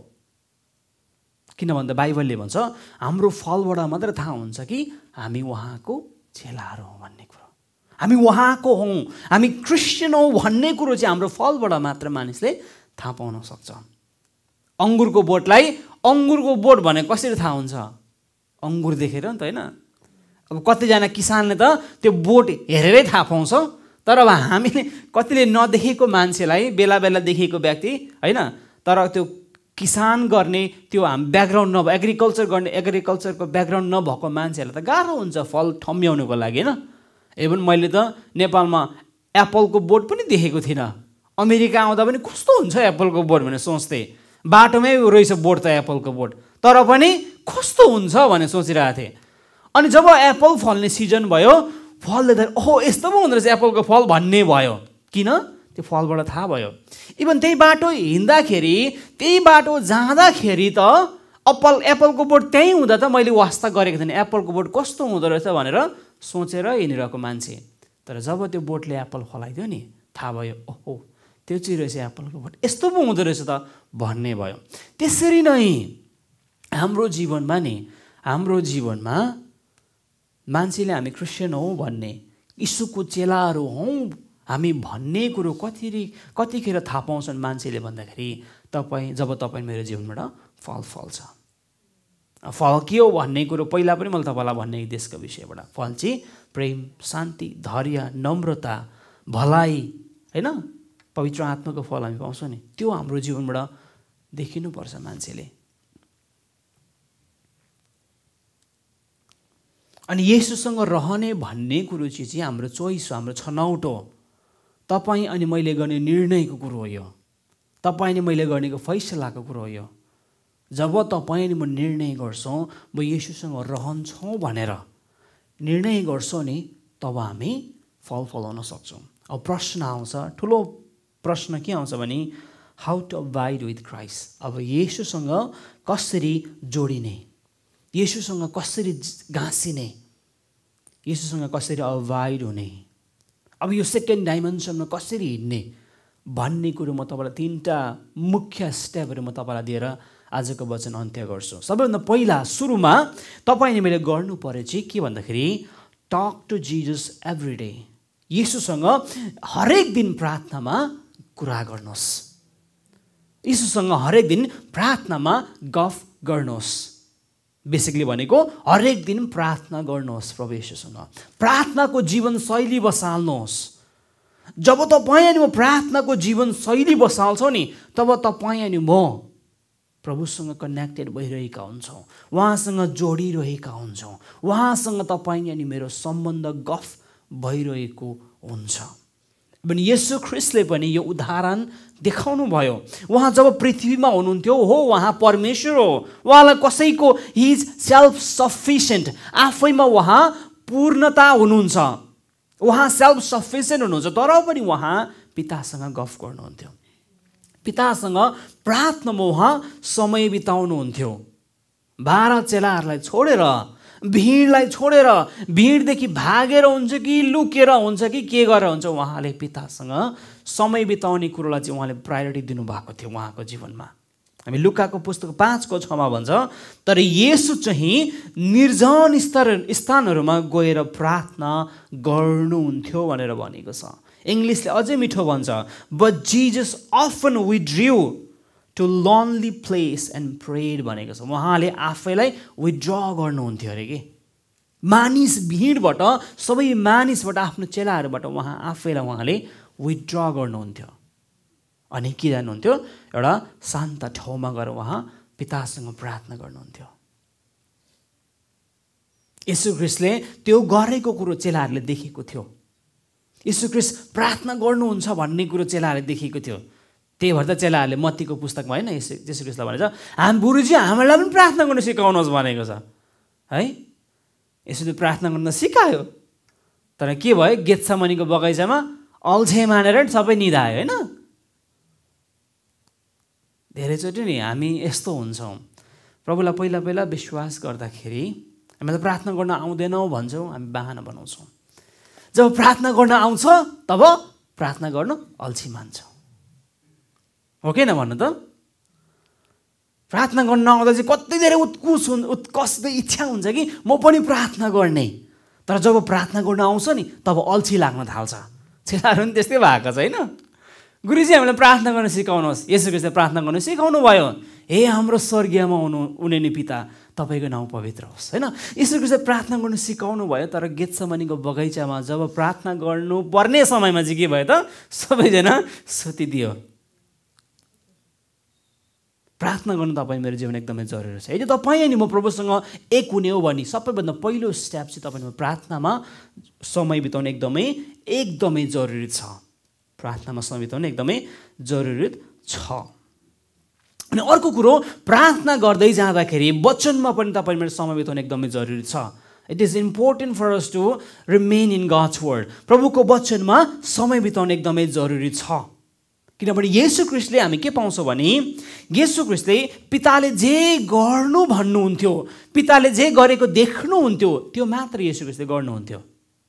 Speaker 1: किन भन्दा बाइबलले भन्छ हाम्रो फलबाट मात्र थाहा हुन्छ कि हामी उहाँको चेलाहरू हौँ भन्ने कुरो। हामी उहाँको हौँ, हामी क्रिस्चियन हौँ भन्ने कुरो चाहिँ हाम्रो फलबाट मात्र मानिसले थाहा पाउन सक्छ। अङ्गुरको बोटलाई अङ्गुरको बोट भने कसरी थाहा हुन्छ? अङ्गुर देखेर नि त, होइन? अब कतिजना किसानले त त्यो बोट हेरेरै थाहा पाउँछ। तर अब हामीले कतिले नदेखेको मान्छेलाई, बेला बेला देखेको व्यक्ति, होइन? तर त्यो किसान गर्ने त्यो हाम ब्याकग्राउन्ड नभए, एग्रिकल्चर गर्ने एग्रिकल्चरको ब्याकग्राउन्ड नभएको मान्छेहरूलाई त गाह्रो हुन्छ फल ठम्ब्याउनुको लागि, होइन? इभन मैले त नेपालमा एप्पलको बोट पनि देखेको थिइनँ। अमेरिका आउँदा पनि कस्तो हुन्छ एप्पलको बोट भनेर सोच्थेँ। बाटोमै रहेछ बोट त एप्पलको बोट, तर पनि कस्तो हुन्छ भनेर सोचिरहेको थिएँ। अनि जब एप्पल फल्ने सिजन भयो, फल देख्दा ओहो यस्तो पो हुँदो रहेछ एप्पलको फल भन्ने भयो। किन? त्यो फलबाट थाहा भयो। इभन त्यही बाटो हिँड्दाखेरि, त्यही बाटो जाँदाखेरि त एप्पल एप्पलको बोट त्यहीँ हुँदा त मैले वास्ता गरेको थिएन एप्पलको बोट कस्तो हुँदो रहेछ भनेर सोचेर हिँडिरहेको मान्छे। तर जब त्यो बोटले एप्पल फलाइदियो नि, थाहा भयो ओहो त्यो चाहिँ रहेछ एप्पलको बोट, यस्तो पो हुँदो रहेछ त भन्ने भयो। त्यसरी नै हाम्रो जीवनमा नि, हाम्रो जीवनमा मान्छेले हामी क्रिस्चियन हौँ भन्ने, यीशुको चेलाहरू हौँ हामी भन्ने कुरो कति कतिखेर थाहा पाउँछन् मान्छेले भन्दाखेरि तपाईँ जब तपाईँ मेरो जीवनबाट फल फल्छ। फल के हो भन्ने कुरो पहिला पनि मैले तपाईँलाई भन्ने देशको विषयबाट। फल चाहिँ प्रेम, शान्ति, धैर्य, नम्रता, भलाइ, होइन? पवित्र आत्माको फल हामी पाउँछौँ नि, त्यो हाम्रो जीवनबाट देखिनुपर्छ मान्छेले। अनि येशूसँग रहने भन्ने कुरो चाहिँ हाम्रो चोइस हो, हाम्रो छनौट हो। तपाईँ अनि मैले गर्ने निर्णयको कुरो हो यो। तपाईँ अनि मैले गर्नेको फैसलाको कुरो हो यो। जब तपाईँ अनि म निर्णय गर्छौँ म येशूसँग रहन्छौँ भनेर निर्णय गर्छौँ नि, तब हामी फल फलाउन सक्छौँ। अब प्रश्न आउँछ, ठुलो प्रश्न के आउँछ भने how to abide with Christ. अब येशूसँग कसरी जोडिने, येशूसँग कसरी गाँसिने, येशूसँग कसरी अबाइड हुने, अब यो सेकेन्ड डाइमेन्सनमा कसरी हिँड्ने भन्ने कुरो म तपाईँलाई तिनवटा मुख्य स्टेपहरू म तपाईँलाई दिएर आजको वचन अन्त्य गर्छु। सबैभन्दा पहिला सुरुमा तपाईँले मैले गर्नु पर्यो चाहिँ के भन्दाखेरि talk to Jesus every day. येशूसँग हरेक दिन प्रार्थनामा कुरा गर्नुहोस्। येशूसँग हरेक दिन प्रार्थनामा गफ गर्नुहोस्। बेसिकली भनेको हरेक दिन प्रार्थना गर्नुहोस् प्रभु येशूसँग। प्रार्थनाको जीवनशैली बसाल्नुहोस्। जब तपाईँ अनि म प्रार्थनाको जीवनशैली बसाल्छौँ नि, तब तपाईँ अनि म प्रभुसँग कनेक्टेड भइरहेका हुन्छौँ, उहाँसँग जोडिरहेका हुन्छौँ, उहाँसँग तपाईँ अनि मेरो सम्बन्ध गफ भइरहेको हुन्छ। भने येशू ख्रिस्टले पनि यो उदाहरण देखाउनु भयो। उहाँ जब पृथ्वीमा हुनुहुन्थ्यो, हो उहाँ परमेश्वर हो, उहाँलाई कसैको हि इज सेल्फ सफिसियन्ट, आफैमा उहाँ पूर्णता हुनुहुन्छ, उहाँ सेल्फ सफिसियन्ट हुनुहुन्छ। तर पनि उहाँ पितासँग गफ गर्नुहुन्थ्यो, पितासँग प्रार्थनामा उहाँ समय बिताउनुहुन्थ्यो। बाह्र चेलाहरूलाई छोडेर, भिडलाई छोडेर, भिडदेखि भागेर हुन्छ कि लुकेर हुन्छ कि के गरेर हुन्छ, उहाँले पितासँग समय बिताउने कुरोलाई चाहिँ उहाँले प्रायोरिटी दिनुभएको थियो उहाँको जीवनमा। हामी लुकाको पुस्तक पाँचको छमा भन्छ, तर येशू चाहिँ निर्जन स्तर स्थानहरूमा गएर प्रार्थना गर्नुहुन्थ्यो भनेर भनेको छ। इङ्ग्लिसले अझै मिठो भन्छ, but Jesus often withdrew to lonely place and prayed भनेको छ। उहाँले आफैलाई विथड्र गर्नुहुन्थ्यो अरे कि, मानिस भिडबाट, सबै मानिसबाट, आफ्नो चेलाहरूबाट उहाँ आफैलाई उहाँले विथड्र गर्नुहुन्थ्यो अनि के जानुहुन्थ्यो, एउटा शान्त ठाउँमा गएर उहाँ पितासँग प्रार्थना गर्नुहुन्थ्यो। येशू ख्रीष्टले त्यो गरेको कुरो चेलाहरूले देखेको थियो। येशू ख्रीष्ट प्रार्थना गर्नुहुन्छ भन्ने कुरो चेलाहरूले देखेको थियो। त्यही भएर त चेलाहरूले मत्तीको पुस्तकमा होइन येशू ख्रीष्टलाई भनेछ, हामी गुरुजी हामीलाई पनि प्रार्थना गर्न सिकाउनुहोस् भनेको छ है। यसरी प्रार्थना गर्न सिकायो, तर के भयो, गेत्सेमनीको बगैँचामा अल्छे मानेर सबै निधायो होइन। धेरैचोटि नि हामी यस्तो हुन्छौँ, प्रभुलाई पहिला पहिला विश्वास गर्दाखेरि हामीलाई प्रार्थना गर्न आउँदैनौँ भन्छौँ, हामी बाहना बनाउँछौँ। जब प्रार्थना गर्न आउँछ तब प्रार्थना गर्न अल्छी मान्छौँ, हो कि न भन्नु त? प्रार्थना गर्न आउँदा चाहिँ कति धेरै उत्कुस हुन् उत्कष्ट इच्छा हुन्छ कि म पनि प्रार्थना गर्ने, तर जब प्रार्थना गर्न आउँछ नि तब अल्छी लाग्न थाल्छ। चेलाहरू पनि त्यस्तै भएको छ होइन। गुरुजी हामीलाई प्रार्थना गर्न सिकाउनुहोस्, येशू ख्रीष्टले प्रार्थना गर्न सिकाउनु भयो, हे हाम्रो स्वर्गीयमा हुनु हुने नि पिता, तपाईँको नाउँ पवित्र होस् होइन। येशू ख्रीष्टले प्रार्थना गर्न सिकाउनु भयो, तर गेत्सेमनीको बगैँचामा जब प्रार्थना गर्नु पर्ने समयमा चाहिँ के भयो त, सबैजना सुतिदियो। प्रार्थना गर्नु तपाईँ मेरो जीवन एकदमै जरुरी छ। यदि तपाईँ अनि म प्रभुसँग एक हुने हो भने सबैभन्दा पहिलो स्टेप चाहिँ तपाईँले प्रार्थनामा समय बिताउनु एकदमै एकदमै जरुरी छ। प्रार्थनामा समय बिताउनु एकदमै जरुरी छ। अनि अर्को कुरो, प्रार्थना गर्दै जाँदाखेरि वचनमा पनि तपाईँ मेरो समय बिताउनु एकदमै जरुरी छ। It is important for us to remain in God's word. प्रभुको वचनमा समय बिताउनु एकदमै जरुरी छ, किनभने येशू ख्रीष्टले हामी के पाउँछौँ भने, येशू ख्रीष्टले पिताले जे गर्नु भन्नुहुन्थ्यो, पिताले जे गरेको देख्नुहुन्थ्यो, त्यो मात्र येशू ख्रीष्टले गर्नुहुन्थ्यो।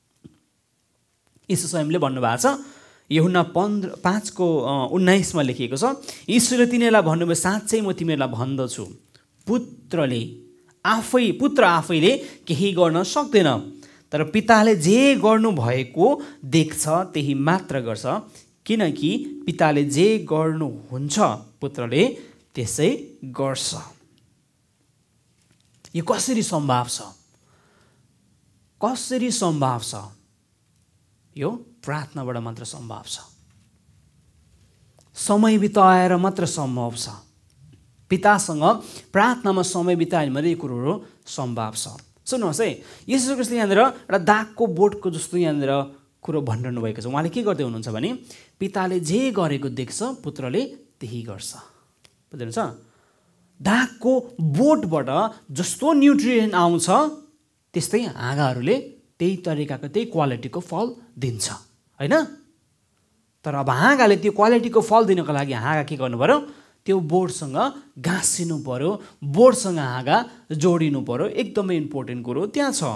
Speaker 1: यीशु स्वयंले भन्नुभएको छ, यूहन्ना पन्ध्र पाँचको उन्नाइसमा लेखिएको छ, यीशुले तिनीहरूलाई भन्नुभयो, साँच्चै म तिमीहरूलाई भन्दछु, पुत्रले आफै पुत्र आफैले केही गर्न सक्दैन, तर पिताले जे गर्नुभएको देख्छ त्यही मात्र गर्छ, किनकि पिताले जे गर्नुहुन्छ पुत्रले त्यसै गर्छ। यो कसरी सम्भव छ? कसरी सम्भव छ? यो प्रार्थनाबाट मात्र सम्भव छ। समय बिताएर मात्र सम्भव छ। पितासँग प्रार्थनामा समय बितायो भने यो कुरोहरू सम्भव छ। सुन्नुहोस् है, येशू ख्रीष्टले यहाँनिर एउटा दागको बोटको जस्तो यहाँनिर कुरो भनिरहनु भएको छ। उहाँले के गर्दै हुनुहुन्छ भने, पिताले जे गरेको देख्छ पुत्रले त्यही गर्छ। बुझ्नुहुन्छ? दागको बोटबाट जस्तो न्युट्रिएन्ट आउँछ त्यस्तै हाँगाहरूले त्यही तरिकाको त्यही क्वालिटीको फल दिन्छ होइन। तर अब हाँगाले त्यो क्वालिटीको फल दिनको लागि हाँगा के गर्नु पर्यो, त्यो बोर्डसँग गाँसिनु पर्यो, बोर्डसँग हाँगा जोडिनु पर्यो। एकदमै इम्पोर्टेन्ट कुरो त्यहाँ छ।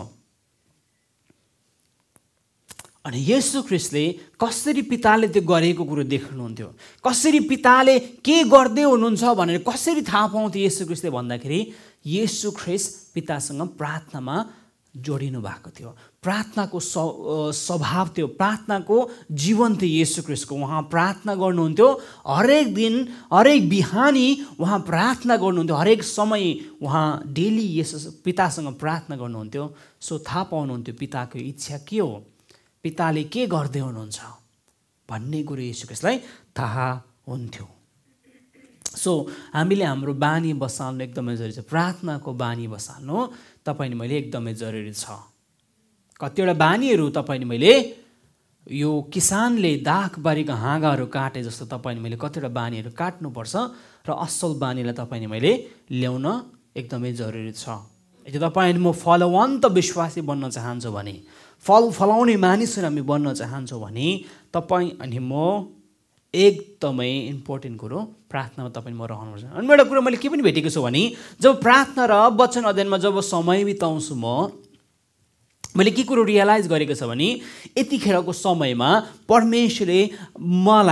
Speaker 1: अनि येशू ख्रीष्टले कसरी पिताले त्यो गरेको कुरो देख्नुहुन्थ्यो, कसरी पिताले के गर्दै हुनुहुन्छ भनेर कसरी थाहा पाउँथ्यो येशू ख्रीष्टले भन्दाखेरि, येशू ख्रीष्ट पितासँग प्रार्थनामा जोडिनु भएको थियो। प्रार्थनाको स्वभाव थियो, प्रार्थनाको जीवन थियो येशू ख्रीष्टको। उहाँ प्रार्थना गर्नुहुन्थ्यो हरेक दिन, हरेक बिहानी उहाँ प्रार्थना गर्नुहुन्थ्यो, हरेक समय उहाँ डेली येशू पितासँग प्रार्थना गर्नुहुन्थ्यो। सो थाहा पाउनुहुन्थ्यो पिताको इच्छा के हो, पिताले के गर्दै हुनुहुन्छ भन्ने कुरो येशू ख्रीष्टलाई थाहा हुन्थ्यो। सो हामीले हाम्रो बानी बसाल्नु एकदमै जरुरी छ। प्रार्थनाको बानी बसाल्नु तपाईँ मैले एकदमै जरुरी छ। कतिवटा बानीहरू तपाईँ मैले यो किसानले दाखबारीको हाँगाहरू काटे जस्तो तपाईँ मैले कतिवटा बानीहरू काट्नुपर्छ र असल बानीलाई तपाईँ मैले ल्याउन एकदमै जरुरी छ। यदि तपाईँ म फलवन्त विश्वासी बन्न चाहन्छु भने, फल फलाउने मानिसहरू हामी बन्न चाहन्छौँ भने तपाईँ अनि म एकदमै इम्पोर्टेन्ट कुरो प्रार्थनामा तपाईँ म रहनुपर्छ। अनि एउटा कुरो मैले के पनि भेटेको छु भने, जब प्रार्थना र वचन अध्ययनमा जब समय बिताउँछु म, मैले के कुरो रियलाइज गरेको छ भने, यतिखेरको समयमा परमेश्वरले मलाई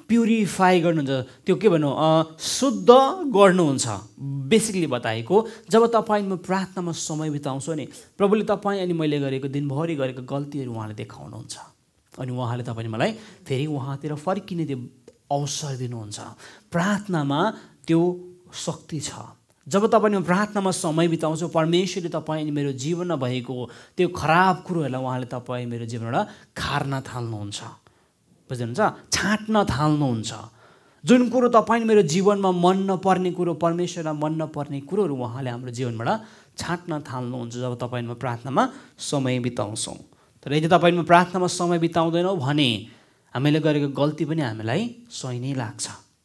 Speaker 1: प्युरिफाई गर्नुहुन्छ, त्यो के भनौँ शुद्ध गर्नुहुन्छ। बेसिकली बताएको, जब तपाईँमा प्रार्थनामा समय बिताउँछ नि, प्रभुले तपाईँ अनि मैले गरेको दिनभरि गरेको गल्तीहरू उहाँले देखाउनुहुन्छ अनि उहाँले तपाईँले मलाई फेरि उहाँतिर फर्किने त्यो अवसर दिनुहुन्छ। प्रार्थनामा त्यो शक्ति छ। जब तपाईँले प्रार्थनामा समय बिताउँछ, परमेश्वरले तपाईँ अनि मेरो जीवनमा भएको त्यो खराब कुरोहरूलाई उहाँले तपाईँ मेरो जीवनबाट खार्न थाल्नुहुन्छ, बुझ्नुहुन्छ, छाँट्न थाल्नुहुन्छ। जुन कुरो तपाईँ मेरो जीवनमा मन नपर्ने कुरो, परमेश्वरलाई मन नपर्ने कुरोहरू उहाँले हाम्रो जीवनबाट छाँट्न थाल्नुहुन्छ जब तपाईँमा प्रार्थनामा समय बिताउँछौँ। तर यदि तपाईँमा प्रार्थनामा समय बिताउँदैनौँ भने हामीले गरेको गल्ती पनि हामीलाई सही नै लाग्छ,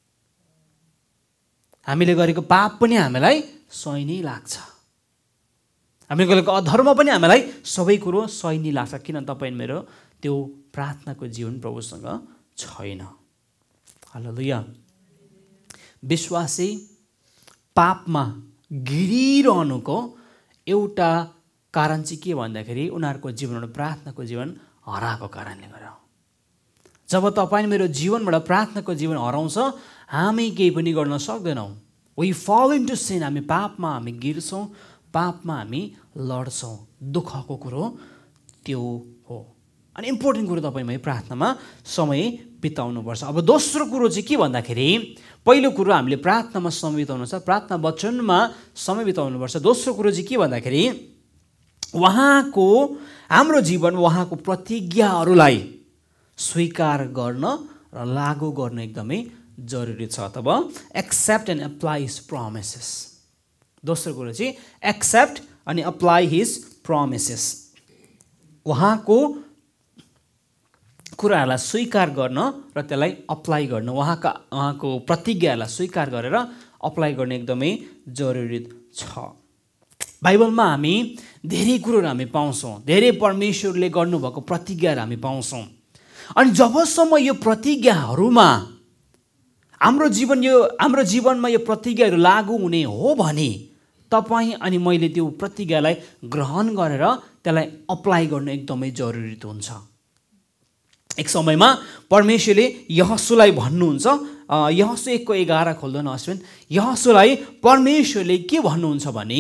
Speaker 1: हामीले गरेको पाप पनि हामीलाई सही नै लाग्छ, हामीले गरेको अधर्म पनि हामीलाई सबै कुरो सही नै लाग्छ। किन तपाईँ मेरो त्यो प्रार्थनाको जीवन प्रभुसँग छैन। हालेलुया। विश्वासी पापमा गिरिरहनुको एउटा कारण चाहिँ के भन्दाखेरि उनीहरूको जीवनमा प्रार्थनाको जीवन हराएको कारणले गर्दा। जब तपाईँ मेरो जीवनबाट प्रार्थनाको जीवन हराउँछ, हामी केही पनि गर्न सक्दैनौँ। वी फल इन्टु सिन, हामी पापमा हामी गिर्छौँ, पापमा हामी लड्छौँ। दुःखको कुरो त्यो हो। अनि इम्पोर्टेन्ट कुरो तपाईँमा प्रार्थनामा समय बिताउनुपर्छ। अब दोस्रो कुरो चाहिँ के भन्दाखेरि, पहिलो कुरो हामीले प्रार्थनामा समय बिताउनु छ, प्रार्थना वचनमा समय बिताउनुपर्छ। दोस्रो कुरो चाहिँ के भन्दाखेरि उहाँको हाम्रो जीवन उहाँको प्रतिज्ञाहरूलाई स्वीकार गर्न र लागू गर्न एकदमै जरुरी छ। तब accept and apply his promises. दोस्रो कुरो चाहिँ एक्सेप्ट अनि अप्लाई हिज प्रोमिसेस। उहाँको कुराहरूलाई स्वीकार गर्न र त्यसलाई अप्लाई गर्न, उहाँका उहाँको प्रतिज्ञाहरूलाई स्वीकार गरेर अप्लाई गर्न एकदमै जरुरी छ। बाइबलमा हामी धेरै कुरोहरू हामी पाउँछौँ, धेरै परमेश्वरले गर्नुभएको प्रतिज्ञाहरू हामी पाउँछौँ। अनि जबसम्म यो प्रतिज्ञाहरूमा हाम्रो जीवन यो हाम्रो जीवनमा यो प्रतिज्ञाहरू लागू हुने हो भने तपाईँ अनि मैले त्यो प्रतिज्ञालाई ग्रहण गरेर त्यसलाई अप्लाई गर्न एकदमै जरुरी हुन्छ। एक समयमा परमेश्वरले यहोशूलाई भन्नुहुन्छ, यहोशू एकको एघार खोल्दैन हस्बेन्ड, यहोशूलाई परमेश्वरले के भन्नुहुन्छ भने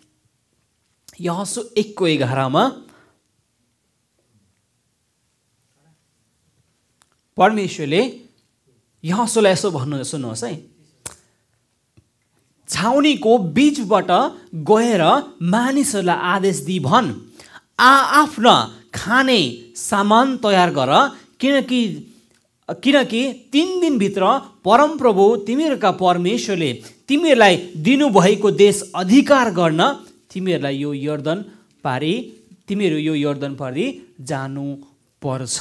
Speaker 1: यहोशू एकको एघारमा परमेश्वरले यहोशूलाई यसो भन्नु, सुन्नुहोस् है, छाउनीको बीचबाट गएर मानिसहरूलाई आदेश दिई भन्, आ आफ्ना खाने सामान तयार गर, किनकि किनकि तिन दिनभित्र परमप्रभु तिमीहरूका परमेश्वरले तिमीहरूलाई दिनुभएको देश अधिकार गर्न तिमीहरूलाई यो यर्दन पारी तिमीहरू यो यर्दन पारी जानु पर्छ।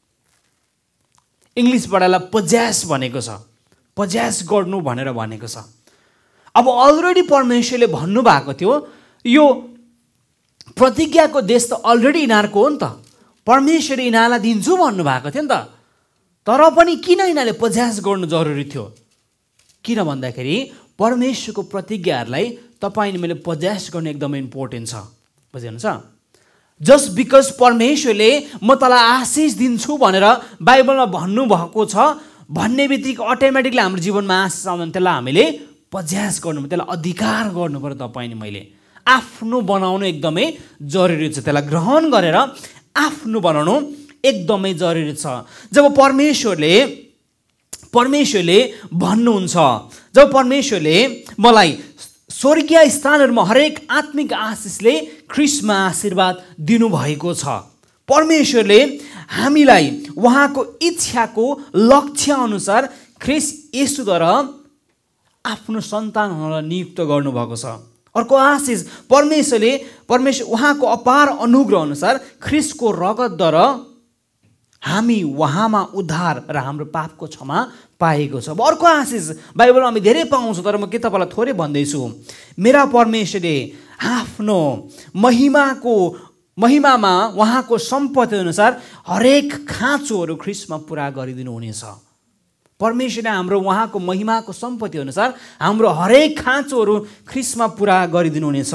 Speaker 1: इङ्ग्लिसबाट यसलाई पजेस भनेको छ, पजेस गर्नु भनेर भनेको छ। अब अलरेडी परमेश्वरले भन्नुभएको थियो, यो प्रतिज्ञाको देश त अलरेडी यिनीहरूको हो नि त, परमेश्वरले यिनीहरूलाई दिन्छु भन्नुभएको थियो नि त। तर पनि किन यिनीहरूले पजेस गर्नु जरुरी थियो? किन भन्दाखेरि परमेश्वरको प्रतिज्ञाहरूलाई तपाईँले मैले पजेस गर्नु एकदमै इम्पोर्टेन्ट छ, बुझ्नुहुन्छ। जस्ट बिकज परमेश्वरले म तँलाई आशिष दिन्छु भनेर बाइबलमा भन्नुभएको छ भन्ने बित्तिकै अटोमेटिकली हाम्रो जीवनमा आशिष आउँदैन। त्यसलाई हामीले पजेस गर्नु, त्यसलाई अधिकार गर्नु पर्यो। तपाईँले मैले आफ्नो बनाउनु एकदमै जरुरी छ, त्यसलाई ग्रहण गरेर आफ्नो बनाउनु एकदमै जरुरी छ। जब परमेश्वरले परमेश्वरले भन्नुहुन्छ, जब परमेश्वरले मलाई स्वर्गीय स्थानहरूमा हरेक आत्मिक आशिषले ख्रिस्टमा आशीर्वाद दिनुभएको छ, परमेश्वरले हामीलाई उहाँको इच्छाको लक्ष्य अनुसार ख्रिस्ट येशूद्वारा आफ्नो सन्तान हुनलाई नियुक्त गर्नुभएको छ। अर्को आशिष परमेश्वरले परमेश्वर उहाँको अपार अनुग्रह अनुसार ख्रिस्टको रगतद्वारा हामी उहाँमा उद्धार र हाम्रो पापको क्षमा पाएको छ। अब अर्को आशिष बाइबलमा हामी धेरै पाउँछौँ, तर म के तपाईँलाई थोरै भन्दैछु। मेरा परमेश्वरले आफ्नो महिमाको महिमामा उहाँको सम्पत्ति अनुसार हरेक खाँचोहरू ख्रिस्टमा पुरा गरिदिनु हुनेछ। परमेश्वरले हाम्रो उहाँको महिमाको सम्पत्ति अनुसार हाम्रो हरेक खाँचोहरू ख्रिस्टमा पुरा गरिदिनु हुनेछ।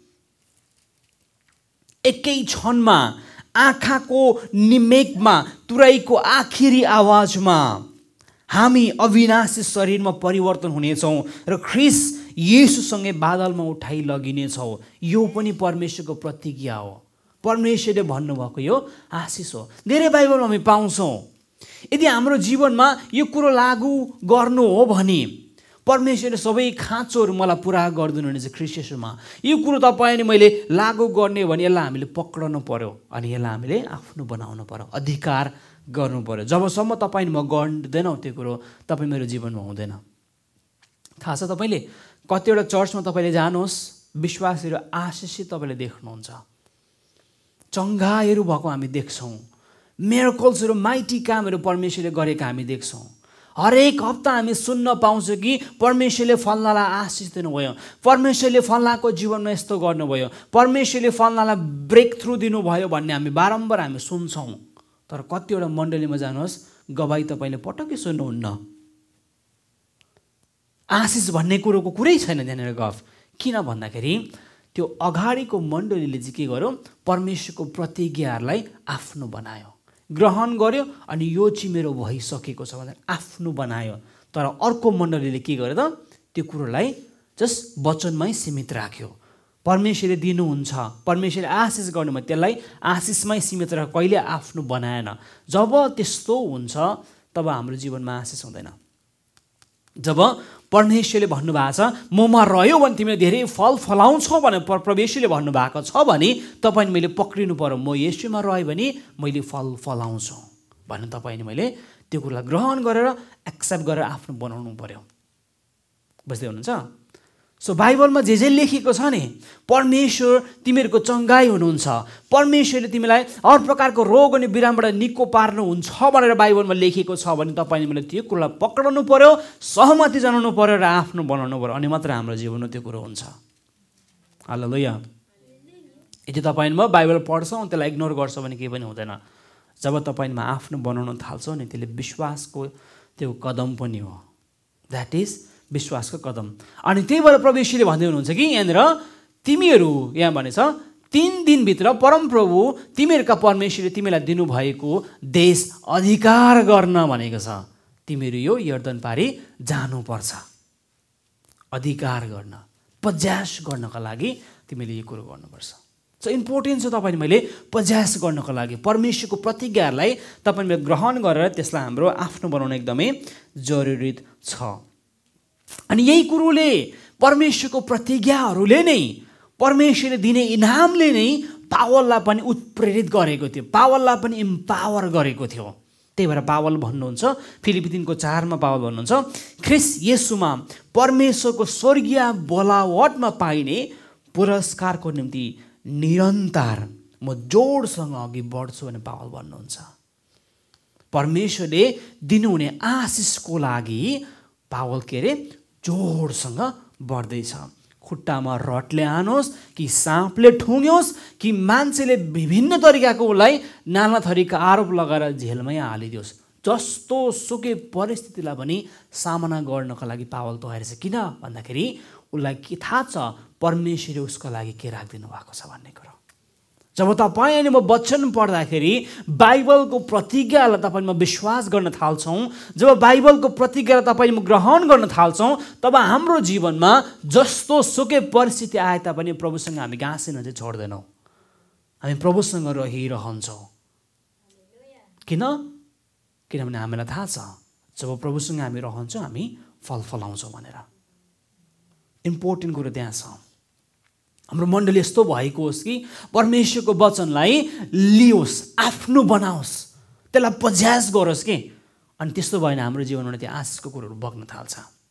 Speaker 1: एकै क्षणमा आँखाको निमेकमा तुरैको आखिरी आवाजमा हामी अविनाशी शरीरमा परिवर्तन हुनेछौँ र ख्रिस येशूसँगै बादलमा उठाइ लगिनेछौँ। यो पनि परमेश्वरको प्रतिज्ञा हो। परमेश्वरले भन्नुभएको यो आशिष हो। धेरै बाइबलमा हामी पाउँछौँ। यदि हाम्रो जीवनमा यो कुरो लागू गर्नु हो भने परमेश्वरले सबै खाँचोहरू मलाई पुरा गरिदिनु हुनेछ ख्रिस्ट येशूमा। यो कुरो तपाईँ अनि मैले लागू गर्ने भने यसलाई हामीले पक्राउनु पर्यो अनि यसलाई हामीले आफ्नो बनाउनु पर्यो, अधिकार गर्नु पर्यो। जबसम्म तपाईँ म गर्दैनौ त्यो कुरो तपाईँ मेरो जीवनमा हुँदैन। थाहा छ तपाईँले कतिवटा चर्चमा तपाईँले जानुहोस्, विश्वासीहरू आशिषित तपाईँले देख्नुहुन्छ, चङ्गाहरू भएको हामी देख्छौँ, मिरेकल्सहरू माइटी कामहरू परमेश्वरले गरेका हामी देख्छौँ। हरेक हप्ता हामी सुन्न पाउँछौँ कि परमेश्वरले फल्नालाई आशिष दिनुभयो, परमेश्वरले फल्नाको जीवनमा यस्तो गर्नुभयो, परमेश्वरले फल्नालाई ब्रेक थ्रु दिनुभयो भन्ने हामी बारम्बार हामी सुन्छौँ। तर कतिवटा मण्डलीमा जानुहोस्, गवाई तपाईँले पटक्कै सुन्नुहुन्न। आशिष भन्ने कुरोको कुरै छैन त्यहाँनिर गफ। किन भन्दाखेरि त्यो अगाडिको मण्डलीले चाहिँ के गर्यो, परमेश्वरको प्रतिज्ञाहरूलाई आफ्नो बनायो, ग्रहण गर्यो अनि यो चाहिँ मेरो भइसकेको छ भनेर आफ्नो बनायो। तर अर्को मण्डलीले के गर्यो त, त्यो कुरोलाई जस्ट वचनमै सीमित राख्यो। परमेश्वरले दिनुहुन्छ, परमेश्वरले आशिष गर्नुभयो, त्यसलाई आशिषमै सीमित राख्यो, कहिले आफ्नो बनाएन। जब त्यस्तो हुन्छ तब हाम्रो जीवनमा आशिष हुँदैन। जब परमेश्वरले भन्नुभएको छ ममा रह्यो भने तिमीले धेरै फल फलाउँछौ भनेर परमेश्वरले भन्नुभएको छ भने तपाईँ मैले पक्रिनु पर्यो, म येशूमा रह्यो भने मैले फल फलाउँछु भने तपाईँले मैले त्यो कुरालाई ग्रहण गरेर एक्सेप्ट गरेर आफ्नो बनाउनु पर्यो। बुझ्दै हुनुहुन्छ? सो बाइबलमा जे जे लेखेको छ नि, परमेश्वर तिमीहरूको चङ्गाई हुनुहुन्छ, परमेश्वरले तिमीलाई हर प्रकारको रोग अनि बिरामबाट निको पार्नुहुन्छ भनेर बाइबलमा लेखेको छ भने तपाईँले मैले त्यो कुरालाई पक्राउनु पर्यो, सहमति जनाउनु पर्यो र आफ्नो बनाउनु पर्यो, अनि मात्र हाम्रो जीवनमा त्यो कुरो हुन्छ। हालेलुया। यदि तपाईँमा बाइबल पढ्छौँ त्यसलाई इग्नोर गर्छौँ भने केही पनि हुँदैन। जब तपाईँमा आफ्नो बनाउन थाल्छौँ नि, त्यसले विश्वासको त्यो कदम पनि हो। द्याट इज विश्वासको कदम। अनि त्यही भएर परमेश्वरले भन्दै हुनुहुन्छ कि यहाँनिर तिमीहरू, यहाँ भनेछ तीन दिनभित्र परमप्रभु तिमीहरूका परमेश्वरले तिमीलाई दिनुभएको देश अधिकार गर्न भनेको छ। तिमीहरू यो यर्दन पारी जानुपर्छ, अधिकार गर्न, पज्यास गर्नका लागि तिमीले यो कुरो गर्नुपर्छ। सो इम्पोर्टेन्ट छ तपाईँले मैले पज्यास गर्नको लागि परमेश्वरको प्रतिज्ञाहरूलाई तपाईँले ग्रहण गरेर त्यसलाई हाम्रो आफ्नो बनाउन एकदमै जरुरी छ। अनि यही कुरोले, परमेश्वरको प्रतिज्ञाहरूले नै, परमेश्वरले दिने इनामले नै पावललाई पनि उत्प्रेरित गरेको थियो, पावललाई पनि इम्पावर गरेको थियो। त्यही भएर पावल भन्नुहुन्छ, फिलिप्पी तीनको चारमा पावल भन्नुहुन्छ, ख्रिस्ट येशूमा परमेश्वरको स्वर्गीय बोलावटमा पाइने पुरस्कारको निम्ति निरन्तर म जोडसँग अघि बढ्छु भने पावल भन्नुहुन्छ। परमेश्वरले दिनुहुने आशिषको लागि पावल के अरे जोडसँग बढ्दैछ। खुट्टामा रटले हानोस् कि साँपले ठुङ्योस् कि मान्छेले विभिन्न तरिकाको उसलाई नाना थरीका आरोप लगाएर जेलमै हालिदियोस्, जस्तो सुकै परिस्थितिलाई पनि सामना गर्नको लागि पावल तयार छ। किन भन्दाखेरि उसलाई के थाहा छ, परमेश्वरले उसको लागि के राखिदिनु भएको छ भन्ने कुरो। जब तपाईँ अनि म वचन पढ्दाखेरि बाइबलको प्रतिज्ञालाई तपाईँमा विश्वास गर्न थाल्छौँ, जब बाइबलको प्रतिज्ञालाई तपाईँ ग्रहण गर्न थाल्छौँ, तब हाम्रो जीवनमा जस्तो सुकै परिस्थिति आए तापनि प्रभुसँग हामी गाँसिन चाहिँ छोड्दैनौँ, हामी प्रभुसँग रहिरहन्छौँ। किन? किनभने हामीलाई थाहा छ जब प्रभुसँग हामी रहन्छौँ हामी फल फलाउँछौँ भनेर। इम्पोर्टेन्ट कुरो त्यहाँ छ। हाम्रो मण्डली यस्तो भएको होस् कि परमेश्वरको वचनलाई लियोस्, आफ्नो बनाओस्, त्यसलाई पज्यास गरोस् कि, अनि त्यस्तो भएन हाम्रो जीवनमा त्यो आशिषको कुरोहरू बग्न थाल्छ,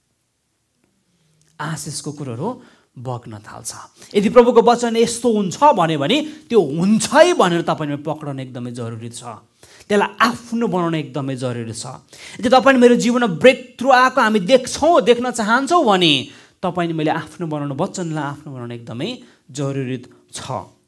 Speaker 1: आशिषको कुरोहरू बग्न थाल्छ। यदि प्रभुको वचन यस्तो हुन्छ भन्यो भने त्यो हुन्छ है भनेर तपाईँले पक्राउन एकदमै जरुरी छ, त्यसलाई आफ्नो बनाउन एकदमै जरुरी छ। यदि तपाईँले मेरो जीवनमा ब्रेक थ्रु आएको हामी देख्छौँ, देख्न चाहन्छौँ भने तपाईँले मैले आफ्नो बनाउनु, वचनलाई आफ्नो बनाउन एकदमै जरुरी छ।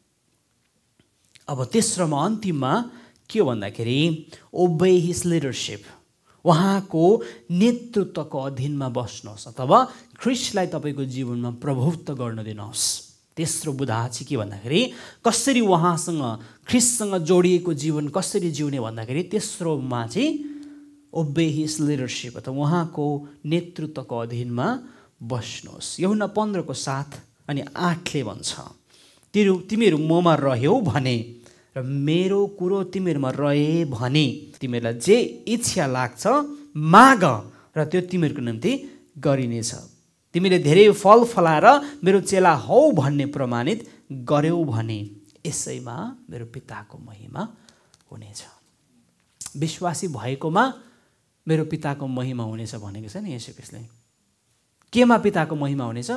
Speaker 1: अब तेस्रोमा अन्तिममा के हो भन्दाखेरि ओबे हिज लिडरसिप, उहाँको नेतृत्वको अधीनमा बस्नुहोस् अथवा ख्रिस्टलाई तपाईँको जीवनमा प्रभुत्व गर्न दिनुहोस्। तेस्रो बुधा चाहिँ के भन्दाखेरि कसरी उहाँसँग ख्रिस्टसँग जोडिएको जीवन कसरी जिउने भन्दाखेरि तेस्रोमा चाहिँ ओबे हिज लिडरसिप अथवा उहाँको नेतृत्वको अधीनमा बस्नुहोस्। यूहन्ना पन्ध्रको सात अनि आठले भन्छ, तिरू तिमीहरू ममा रह्यौ भने र मेरो कुरो तिमीहरूमा रहे भने तिमीहरूलाई जे इच्छा लाग्छ माग र त्यो तिमीहरूको निम्ति गरिनेछ। तिमीले धेरै फल फलाएर मेरो चेला हौ भन्ने प्रमाणित गर्यौ भने यसैमा मेरो पिताको महिमा हुनेछ। विश्वासी भएकोमा मेरो पिताको महिमा हुनेछ भनेको छ नि येशू ख्रीष्टले। केमा पिताको महिमा हुनेछ?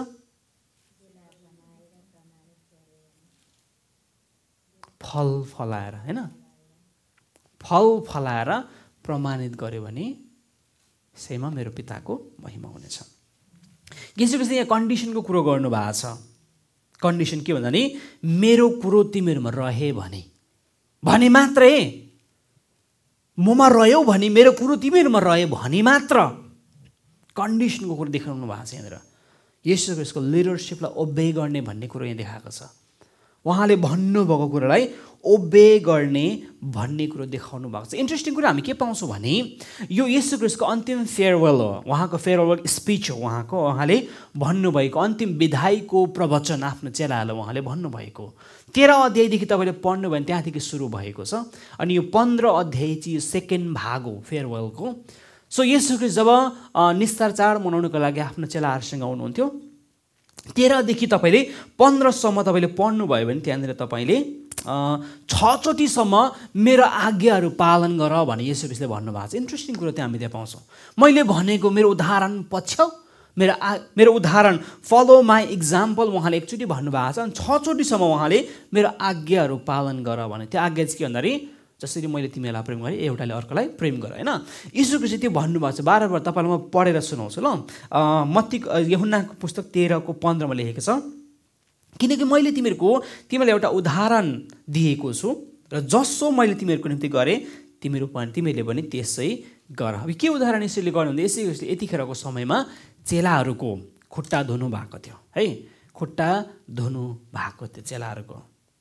Speaker 1: फल फलाएर, हैन? फल फलाएर प्रमाणित गर्यो भने यसैमा मेरो पिताको महिमा हुनेछ। येशू ख्रीष्टले यहाँ कन्डिसनको कुरो गर्नु भएको छ। कन्डिसन के भन्दा नि मेरो कुरो तिमीहरूमा रहे भने भने मात्रै, ममा रह्यौ भने मेरो कुरो तिमीहरूमा रह्यो भने मात्र कन्डिसनको कुरो देखाउनु भएको छ। यहाँनिर येशू ख्रीष्टको लिडरसिपलाई ओबे गर्ने भन्ने कुरो यहाँ देखाएको छ। उहाँले भन्नुभएको कुरालाई ओबे गर्ने भन्ने कुरो देखाउनु भएको छ। इन्ट्रेस्टिङ कुरा हामी के पाउँछौँ भने यो येशू ख्रीष्टको अन्तिम फेयरवेल हो, उहाँको फेयरवेल स्पिच हो। उहाँको उहाँले भन्नुभएको अन्तिम विदाईको प्रवचन आफ्नो चेलाहरूलाई उहाँले भन्नुभएको तेह्र अध्यायदेखि तपाईँले पढ्नु भयो भने त्यहाँदेखि सुरु भएको छ। अनि यो पन्ध्र अध्याय चाहिँ यो सेकेन्ड भाग हो फेयरवेलको। सो येशू ख्रीष्ट जब निस्तार चाड मनाउनुको लागि आफ्नो चेलाहरूसँग आउनुहुन्थ्यो, तेह्रदेखि तपाईँले पन्ध्रसम्म तपाईँले पढ्नुभयो भने त्यहाँनिर तपाईँले छचोटिसम्म मेरो आज्ञाहरू पालन गर भने येशू ख्रीष्टले भन्नुभएको छ। इन्ट्रेस्टिङ कुरो त्यहाँ हामी त्यहाँ पाउँछौँ। मैले भनेको मेरो उदाहरण पछ्याउ, मेरो आ मेरो उदाहरण फलो माई इक्जाम्पल उहाँले एकचोटि भन्नुभएको छ। अनि छचोटिसम्म उहाँले मेरो आज्ञाहरू पालन गर भने त्यो आज्ञा चाहिँ के भन्दाखेरि जसरी मैले तिमीलाई प्रेम गरेँ एउटाले अर्कोलाई प्रेम गर, होइन? येशू ख्रीष्टले त्यो भन्नुभएको छ। बार बार तपाईँलाई म पढेर सुनाउँछु ल। मत्ती यूहन्नाको पुस्तक तेह्रको पन्ध्रमा लेखेको छ, किनकि मैले तिमीहरूको तिमीलाई एउटा उदाहरण दिएको छु र जसो मैले तिमीहरूको निम्ति गरेँ तिमीहरू पनि तिमीहरूले पनि त्यसै गर। अब के उदाहरण यसैले गर्नुहुँदै यसै यतिखेरको समयमा चेलाहरूको खुट्टा धुनु भएको थियो है, खुट्टा धुनु भएको थियो चेलाहरूको।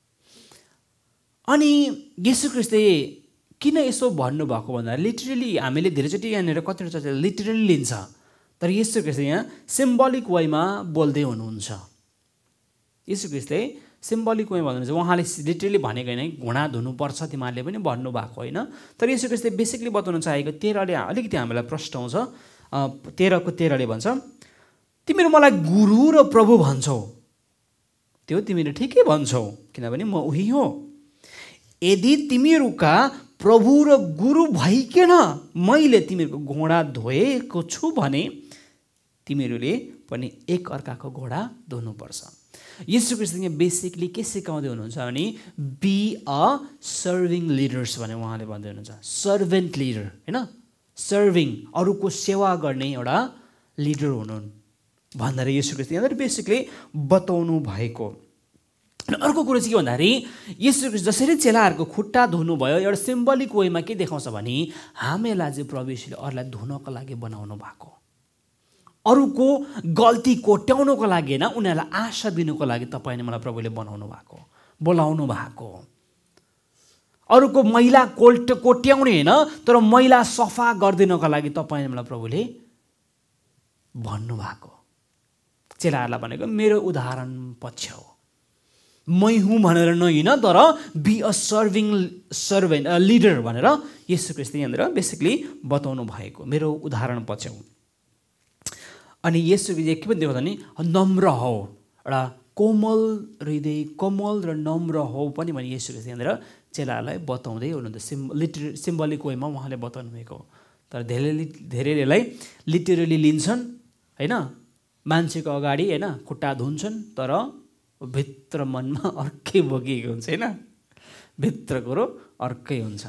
Speaker 1: अनि येशू ख्रीष्टले किन यसो भन्नुभएको भन्दा लिटरली हामीले धेरैचोटि यहाँनिर कतिवटा चर्च लिटरली लिन्छ, तर येशू ख्रीष्टले यहाँ सिम्बोलिक वेमा बोल्दै हुनुहुन्छ। येशू ख्रीष्टले सिम्बोलिक वे भन्नुहुन्छ, उहाँले लिटरली भनेको होइन घुँडा धुनुपर्छ तिमीहरूले पनि भन्नुभएको होइन। तर येशू ख्रीष्टले बेसिकली बताउन चाहेको तेह्रले अलिकति हामीलाई प्रश्न आउँछ। तेह्रको तेह्रले भन्छ, तिमीहरू मलाई गुरु र प्रभु भन्छौ, त्यो तिमीले ठिकै भन्छौ किनभने म उही हो। यदि तिमीहरूका प्रभु र गुरु भइकन मैले तिमीहरूको घोडा धोएको छु भने तिमीहरूले पनि एक अर्काको घोडा धुनुपर्छ। येशू ख्रीष्टले यहाँ बेसिकली के सिकाउँदै हुनुहुन्छ भने बी अ सर्भिङ लिडर्स भने उहाँले भन्दै हुनुहुन्छ। सर्भेन्ट लिडर, होइन? सर्भिङ, अरूको सेवा गर्ने एउटा लिडर हुनु भन्दा येशू ख्रीष्टले यहाँनिर बेसिकली बताउनु भएको। अर्को कुरो चाहिँ के भन्दाखेरि येशू ख्रीष्ट जसरी चेलाहरूको खुट्टा धुनुभयो एउटा सिम्बोलिक वेमा के देखाउँछ भने हामीलाई चाहिँ प्रभु येशूले अरूलाई धुनको लागि बनाउनु भएको, अरूको गल्ती कोट्याउनको लागि होइन, उनीहरूलाई आशा दिनुको लागि तपाईँले मलाई प्रभुले बनाउनु भएको, बोलाउनु भएको। अरूको मैला कोल्ट कोट्याउने होइन, तर मैला सफा गरिदिनको लागि तपाईँले मलाई प्रभुले भन्नुभएको। चेलाहरूलाई भनेको मेरो उदाहरण पछ्याउ, मै हुँ भनेर नहिन, तर be a serving servant leader भनेर येशू ख्रीष्टले यहाँनिर बेसिकली बताउनु भएको, मेरो उदाहरण पछ्याउ। अनि येशू ख्रीष्टले के पनि देखाउँछ भने नम्र हौ, एउटा कोमल हृदय, कोमल र नम्र हौ पनि भने येशू ख्रीष्टले यहाँनिर चेलाहरूलाई बताउँदै हुनुहुन्छ। सिम् लिटर सिम्बोलिक वेमा उहाँले बताउनु भएको। तर धेरैले धेरैलाई लिटरली लिन्छन्, होइन? मान्छेको अगाडि होइन खुट्टा धुन्छन्, तर भित्र मनमा अर्कै बोकिएको हुन्छ, होइन? भित्र कुरो अर्कै हुन्छ।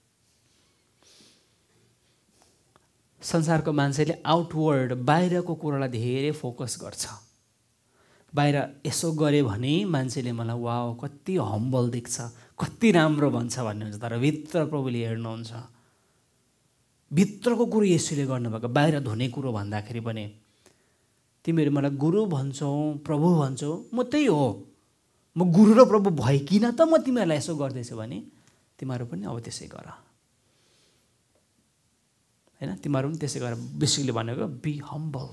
Speaker 1: संसारको मान्छेले आउटवर्ड बाहिरको कुरोलाई धेरै फोकस गर्छ। बाहिर यसो गरे भने मान्छेले मलाई वाउ कति हम्बल देख्छ, कति राम्रो भन्छ भन्ने हुन्छ, तर भित्र प्रभुले हेर्नुहुन्छ। भित्रको कुरो येशूले गर्नुभएको, बाहिर धुने कुरो भन्दाखेरि पनि तिमीहरू मलाई गुरु भन्छौ, प्रभु भन्छौ, म त्यही हो, म गुरु र प्रभु भइकिन त म तिमीहरूलाई यसो गर्दैछु भने तिमीहरू पनि अब त्यसै गर, हैन तिमीहरू पनि त्यसै गरेर बेसिकली भनेको be humble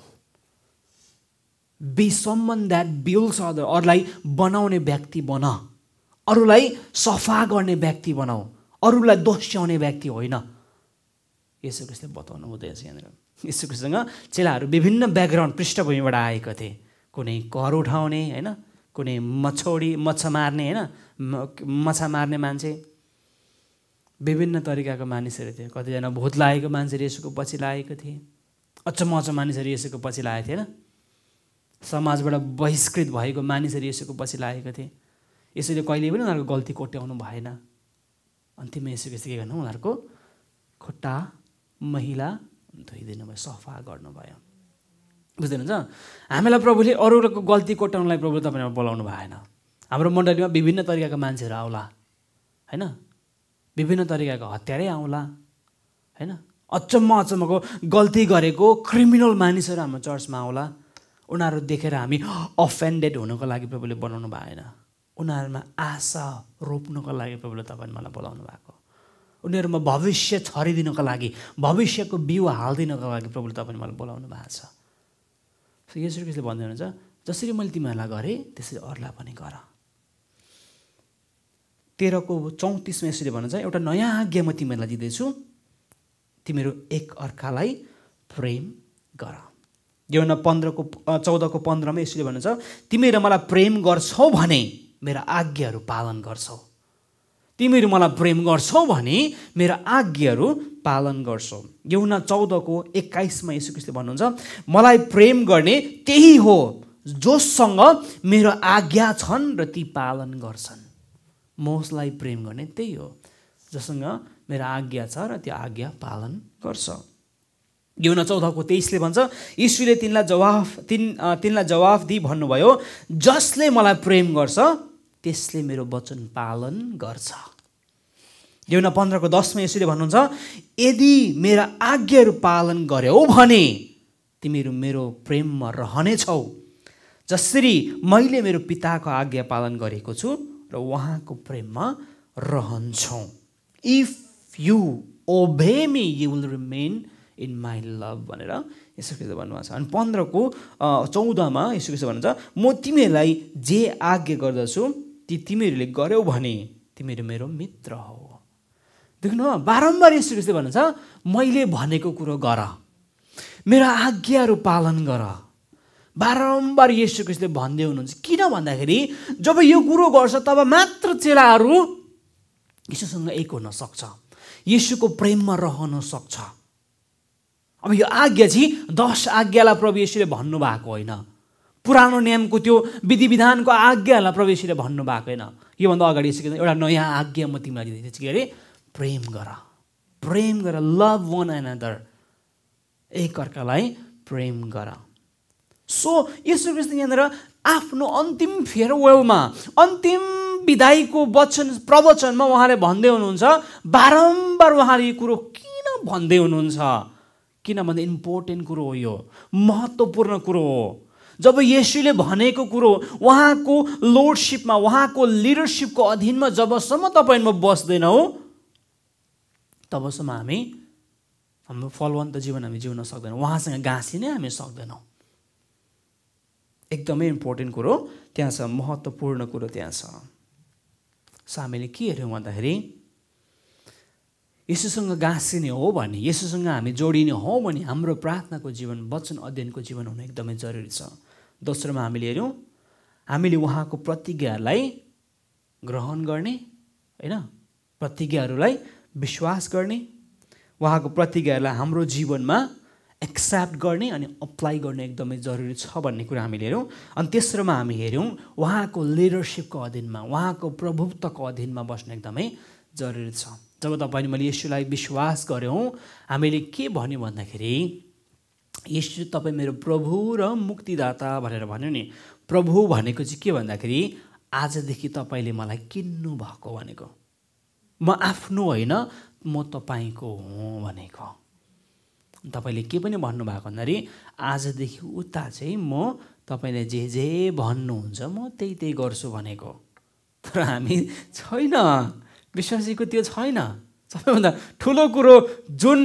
Speaker 1: be someone that builds other अरूलाई बनाउने व्यक्ति बन अरूलाई सफा गर्ने व्यक्ति बनाऊ अरूलाई दोस्याउने व्यक्ति होइन येशू ख्रीष्टले बताउनु हुँदैछ यहाँनिर येशू ख्रीष्टसँग चेलाहरू विभिन्न ब्याकग्राउन्ड पृष्ठभूमिबाट आएका थिए कुनै कर उठाउने हैन कुनै मछौडी मच्छा मार्ने हैन मछा मार्ने मान्छे विभिन्न तरिकाका मानिसहरू थिए कतिजना भूत लागेको मान्छेहरू येशूको पछि लागेको थिए अचम्म अचम्म मानिसहरू येशूको पछि लागेको थिए हैन समाजबाट बहिष्कृत भएको मानिसहरू येशूको पछि लागेको थिए यसैले कहिले पनि उनीहरूको गल्ती कोट्याउनु भएन अन्तिममा येशू ख्रीष्टले के गर्नु उनीहरूको खुट्टा महिला धोइदिनु भयो सफा गर्नुभयो बुझ्दैनुहुन्छ हामीलाई प्रभुले अरूको गल्ती कोट्याउनलाई प्रभु तपाईँले बोलाउनु भएन हाम्रो मण्डलीमा विभिन्न तरिकाका मान्छेहरू आउला हैन विभिन्न तरिकाका हत्यारै आउला हैन अचम्म अचम्मको गल्ती गरेको क्रिमिनल मानिसहरू हाम्रो चर्चमा आउला उनीहरू देखेर हामी अफेन्डेड हुनको लागि प्रभुले बनाउनु भएन उनीहरूमा आशा रोप्नको लागि प्रभुले तपाईँले मलाई बोलाउनु भएको उनीहरूमा भविष्य छरिदिनको लागि भविष्यको बिउ हालिदिनको लागि प्रभुले तपाईँले मलाई बोलाउनु भएको छ सो येशू ख्रीष्टले भन्दै हुनुहुन्छ जसरी मैले तिमीहरूलाई गरेँ त्यसरी अरूलाई पनि गर तेह्रको चौतिसमा यसरी भन्नुहुन्छ एउटा नयाँ आज्ञा म तिमीहरूलाई दिँदैछु तिमीहरू एक अर्कालाई प्रेम गर यूहन्ना पन्ध्रको चौधको पन्ध्रमा यसरी भन्नुहुन्छ तिमीहरू मलाई प्रेम गर्छौ भने मेरा आज्ञाहरू पालन गर्छौ तिमीहरू मलाई प्रेम गर्छौ भने मेरा आज्ञाहरू पालन गर्छौ यूहन्ना चौधको एक्काइसमा येशू ख्रीष्टले भन्नुहुन्छ मलाई प्रेम गर्ने त्यही हो जोसँग मेरो आज्ञा छन् र ती पालन गर्छन् मौसलाई प्रेम गर्ने त्यही हो जोसँग मेरो आज्ञा छ र त्यो आज्ञा पालन गर्छ यूहन्ना चौधको तेइसले भन्छ यीशुले तिनलाई जवाफ तिन तिनलाई जवाफ दिई भन्नुभयो जसले मलाई प्रेम गर्छ त्यसले मेरो वचन पालन गर्छ यूहन्ना पन्ध्रको दसमा यसरी भन्नुहुन्छ यदि मेरा आज्ञाहरू पालन गर्यौ भने तिमीहरू मेरो प्रेममा रहनेछौ जसरी मैले मेरो पिताको आज्ञा पालन गरेको छु र उहाँको प्रेममा रहन्छौ if you obey me you will remain in my love भनेर यसो के भन्नुभएको छ अनि पन्ध्रको चौधमा यसो के भन्नुहुन्छ म तिमीहरूलाई जे आज्ञा गर्दछु ती तिमीहरूले गर्यौ भने तिमीहरू मेरो मित्र हौ देख्नु बारम्बार यसो के भन्नुहुन्छ मैले भनेको कुरो गर मेरा आज्ञाहरू पालन गर बारम्बार येशू ख्रीष्टले भन्दै हुनुहुन्छ किन भन्दाखेरि जब यो कुरो गर्छ तब मात्र चेलाहरू येशूसँग एक हुन सक्छ येशूको प्रेममा रहन सक्छ अब यो आज्ञा चाहिँ दश आज्ञालाई प्रभु येशूले भन्नुभएको होइन पुरानो नियमको त्यो विधि विधानको आज्ञालाई प्रभु येशूले भन्नुभएको होइन योभन्दा अगाडि यसो एउटा नयाँ आज्ञा म तिमीलाई दिँदैछु के अरे प्रेम गर प्रेम गर लभ वान अनदर एक अर्कालाई प्रेम गर सो येशू ख्रीष्ट यहाँनिर आफ्नो अन्तिम फेयरवेलमा अन्तिम विदाईको वचन प्रवचनमा उहाँले भन्दै हुनुहुन्छ बारम्बार उहाँले यो कुरो किन भन्दै हुनुहुन्छ किनभने इम्पोर्टेन्ट कुरो हो यो महत्त्वपूर्ण कुरो हो जब येशूले भनेको कुरो उहाँको लोर्डसिपमा उहाँको लिडरसिपको अधीनमा जबसम्म तपाईँ म बस्दैनौ तबसम्म हामी हाम्रो फलवन्त जीवन हामी जिउन सक्दैनौँ उहाँसँग गाँसिनै हामी सक्दैनौँ एकदमै इम्पोर्टेन्ट कुरो त्यहाँ छ महत्त्वपूर्ण कुरो त्यहाँ छ सो हामीले के हेऱ्यौँ भन्दाखेरि येशूसँग गाँसिने हो भने येशूसँग हामी जोडिने हो भने हाम्रो प्रार्थनाको जीवन वचन अध्ययनको जीवन हुनु एकदमै जरुरी छ दोस्रोमा हामीले हेऱ्यौँ हामीले उहाँको प्रतिज्ञाहरूलाई ग्रहण गर्ने होइन प्रतिज्ञाहरूलाई विश्वास गर्ने उहाँको प्रतिज्ञाहरूलाई हाम्रो जीवनमा एक्सेप्ट गर्ने अनि अप्लाई गर्ने एकदमै जरुरी छ भन्ने कुरा हामीले हेऱ्यौँ अनि तेस्रोमा हामी हेऱ्यौँ उहाँको लिडरसिपको अधीनमा उहाँको प्रभुत्वको अधीनमा बस्न एकदमै जरुरी छ जब तपाईँले मैले येशूलाई विश्वास गऱ्यौँ हामीले के भन्यो भन्दाखेरि येशू तपाईँ मेरो प्रभु र मुक्तिदाता भनेर भन्यो नि प्रभु भनेको चाहिँ के भन्दाखेरि आजदेखि तपाईँले मलाई किन्नु भएको भनेको म आफ्नो होइन म तपाईँको हुँ भनेको तपाईँले के पनि भन्नुभएको भन्दाखेरि आजदेखि उता चाहिँ म तपाईँले जे जे भन्नुहुन्छ म त्यही त्यही गर्छु भनेको तर हामी छैन विश्वासीको त्यो छैन सबैभन्दा ठुलो कुरो जुन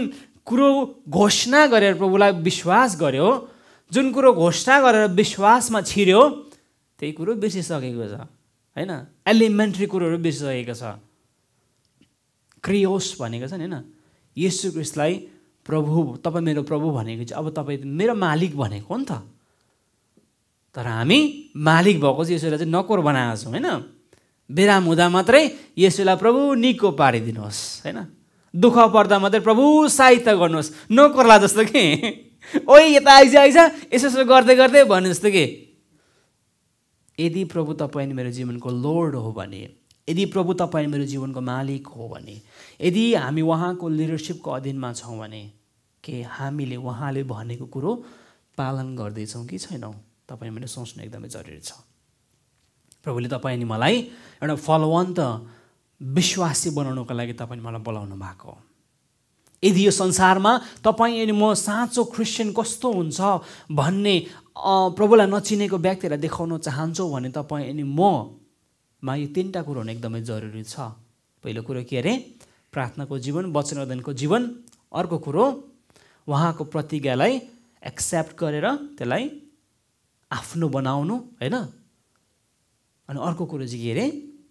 Speaker 1: कुरो घोषणा गरेर प्रभुलाई विश्वास गर्यो, जुन कुरो घोषणा गरेर विश्वासमा छिर्यो त्यही कुरो बिर्सिसकेको छ हैन। एलिमेन्ट्री कुरोहरू बिर्सिसकेको छ। क्रियोस भनेको छ नि हैन, येशू ख्रीष्टलाई प्रभु, तपाईँ मेरो प्रभु भनेको चाहिँ अब तपाईँ मेरो मालिक भनेको हो नि त। तर हामी मालिक भएको चाहिँ येशूलाई चाहिँ नोकर बनाएका छौँ हैन। बिराम हुँदा मात्रै येशूलाई प्रभु निको पारिदिनुहोस् हैन, दुःख पर्दा मात्रै प्रभु सहायता गर्नुहोस्, नोकरला जस्तो के ओइ यता आइज आइज यसो यसो गर्दै गर्दै भन्नु जस्तो के। यदि प्रभु तपाईँ मेरो जीवनको लोर्ड हो भने, यदि प्रभु तपाईँ मेरो जीवनको मालिक हो भने, यदि हामी उहाँको लिडरसिपको अधीनमा छौँ भने के हामीले उहाँले भनेको कुरो पालन गर्दैछौँ कि छैनौँ, तपाईँ मैले सोच्नु एकदमै जरुरी छ। प्रभुले तपाईँ अनि मलाई एउटा फलवन्त विश्वासी बनाउनको लागि तपाईँ मलाई बोलाउनु भएको हो। यदि यो संसारमा तपाईँ अनि म साँचो क्रिस्चियन कस्तो हुन्छ भन्ने प्रभुलाई नचिनेको व्यक्तिलाई देखाउन चाहन्छौँ भने तपाईँ अनि ममा यो तिनवटा कुरो हुनु एकदमै जरुरी छ। पहिलो कुरो के अरे? प्रार्थनाको जीवन, वचन अध्ययनको जीवन। अर्को कुरो उहाँको प्रतिज्ञालाई एक्सेप्ट गरेर त्यसलाई आफ्नो बनाउनु हैन। अनि अर्को कुरो चाहिँ के अरे?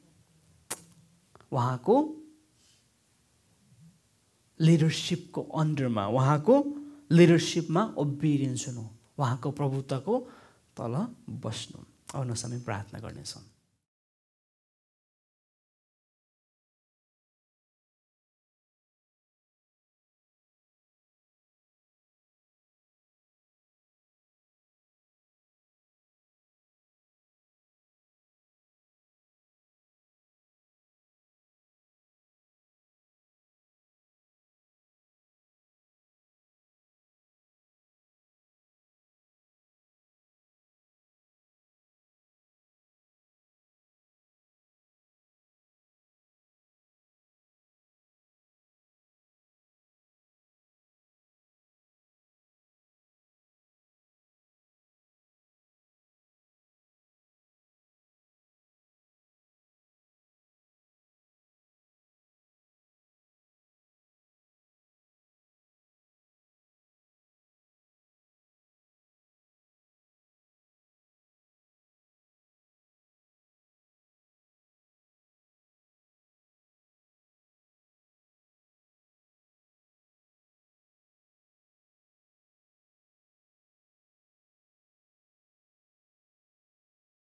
Speaker 1: उहाँको लिडरसिपको अन्डरमा, उहाँको लिडरसिपमा ओबिडियन्स हुनु, उहाँको प्रभुत्वको तल बस्नु। आउनुहोस् हामी प्रार्थना गर्नेछौँ।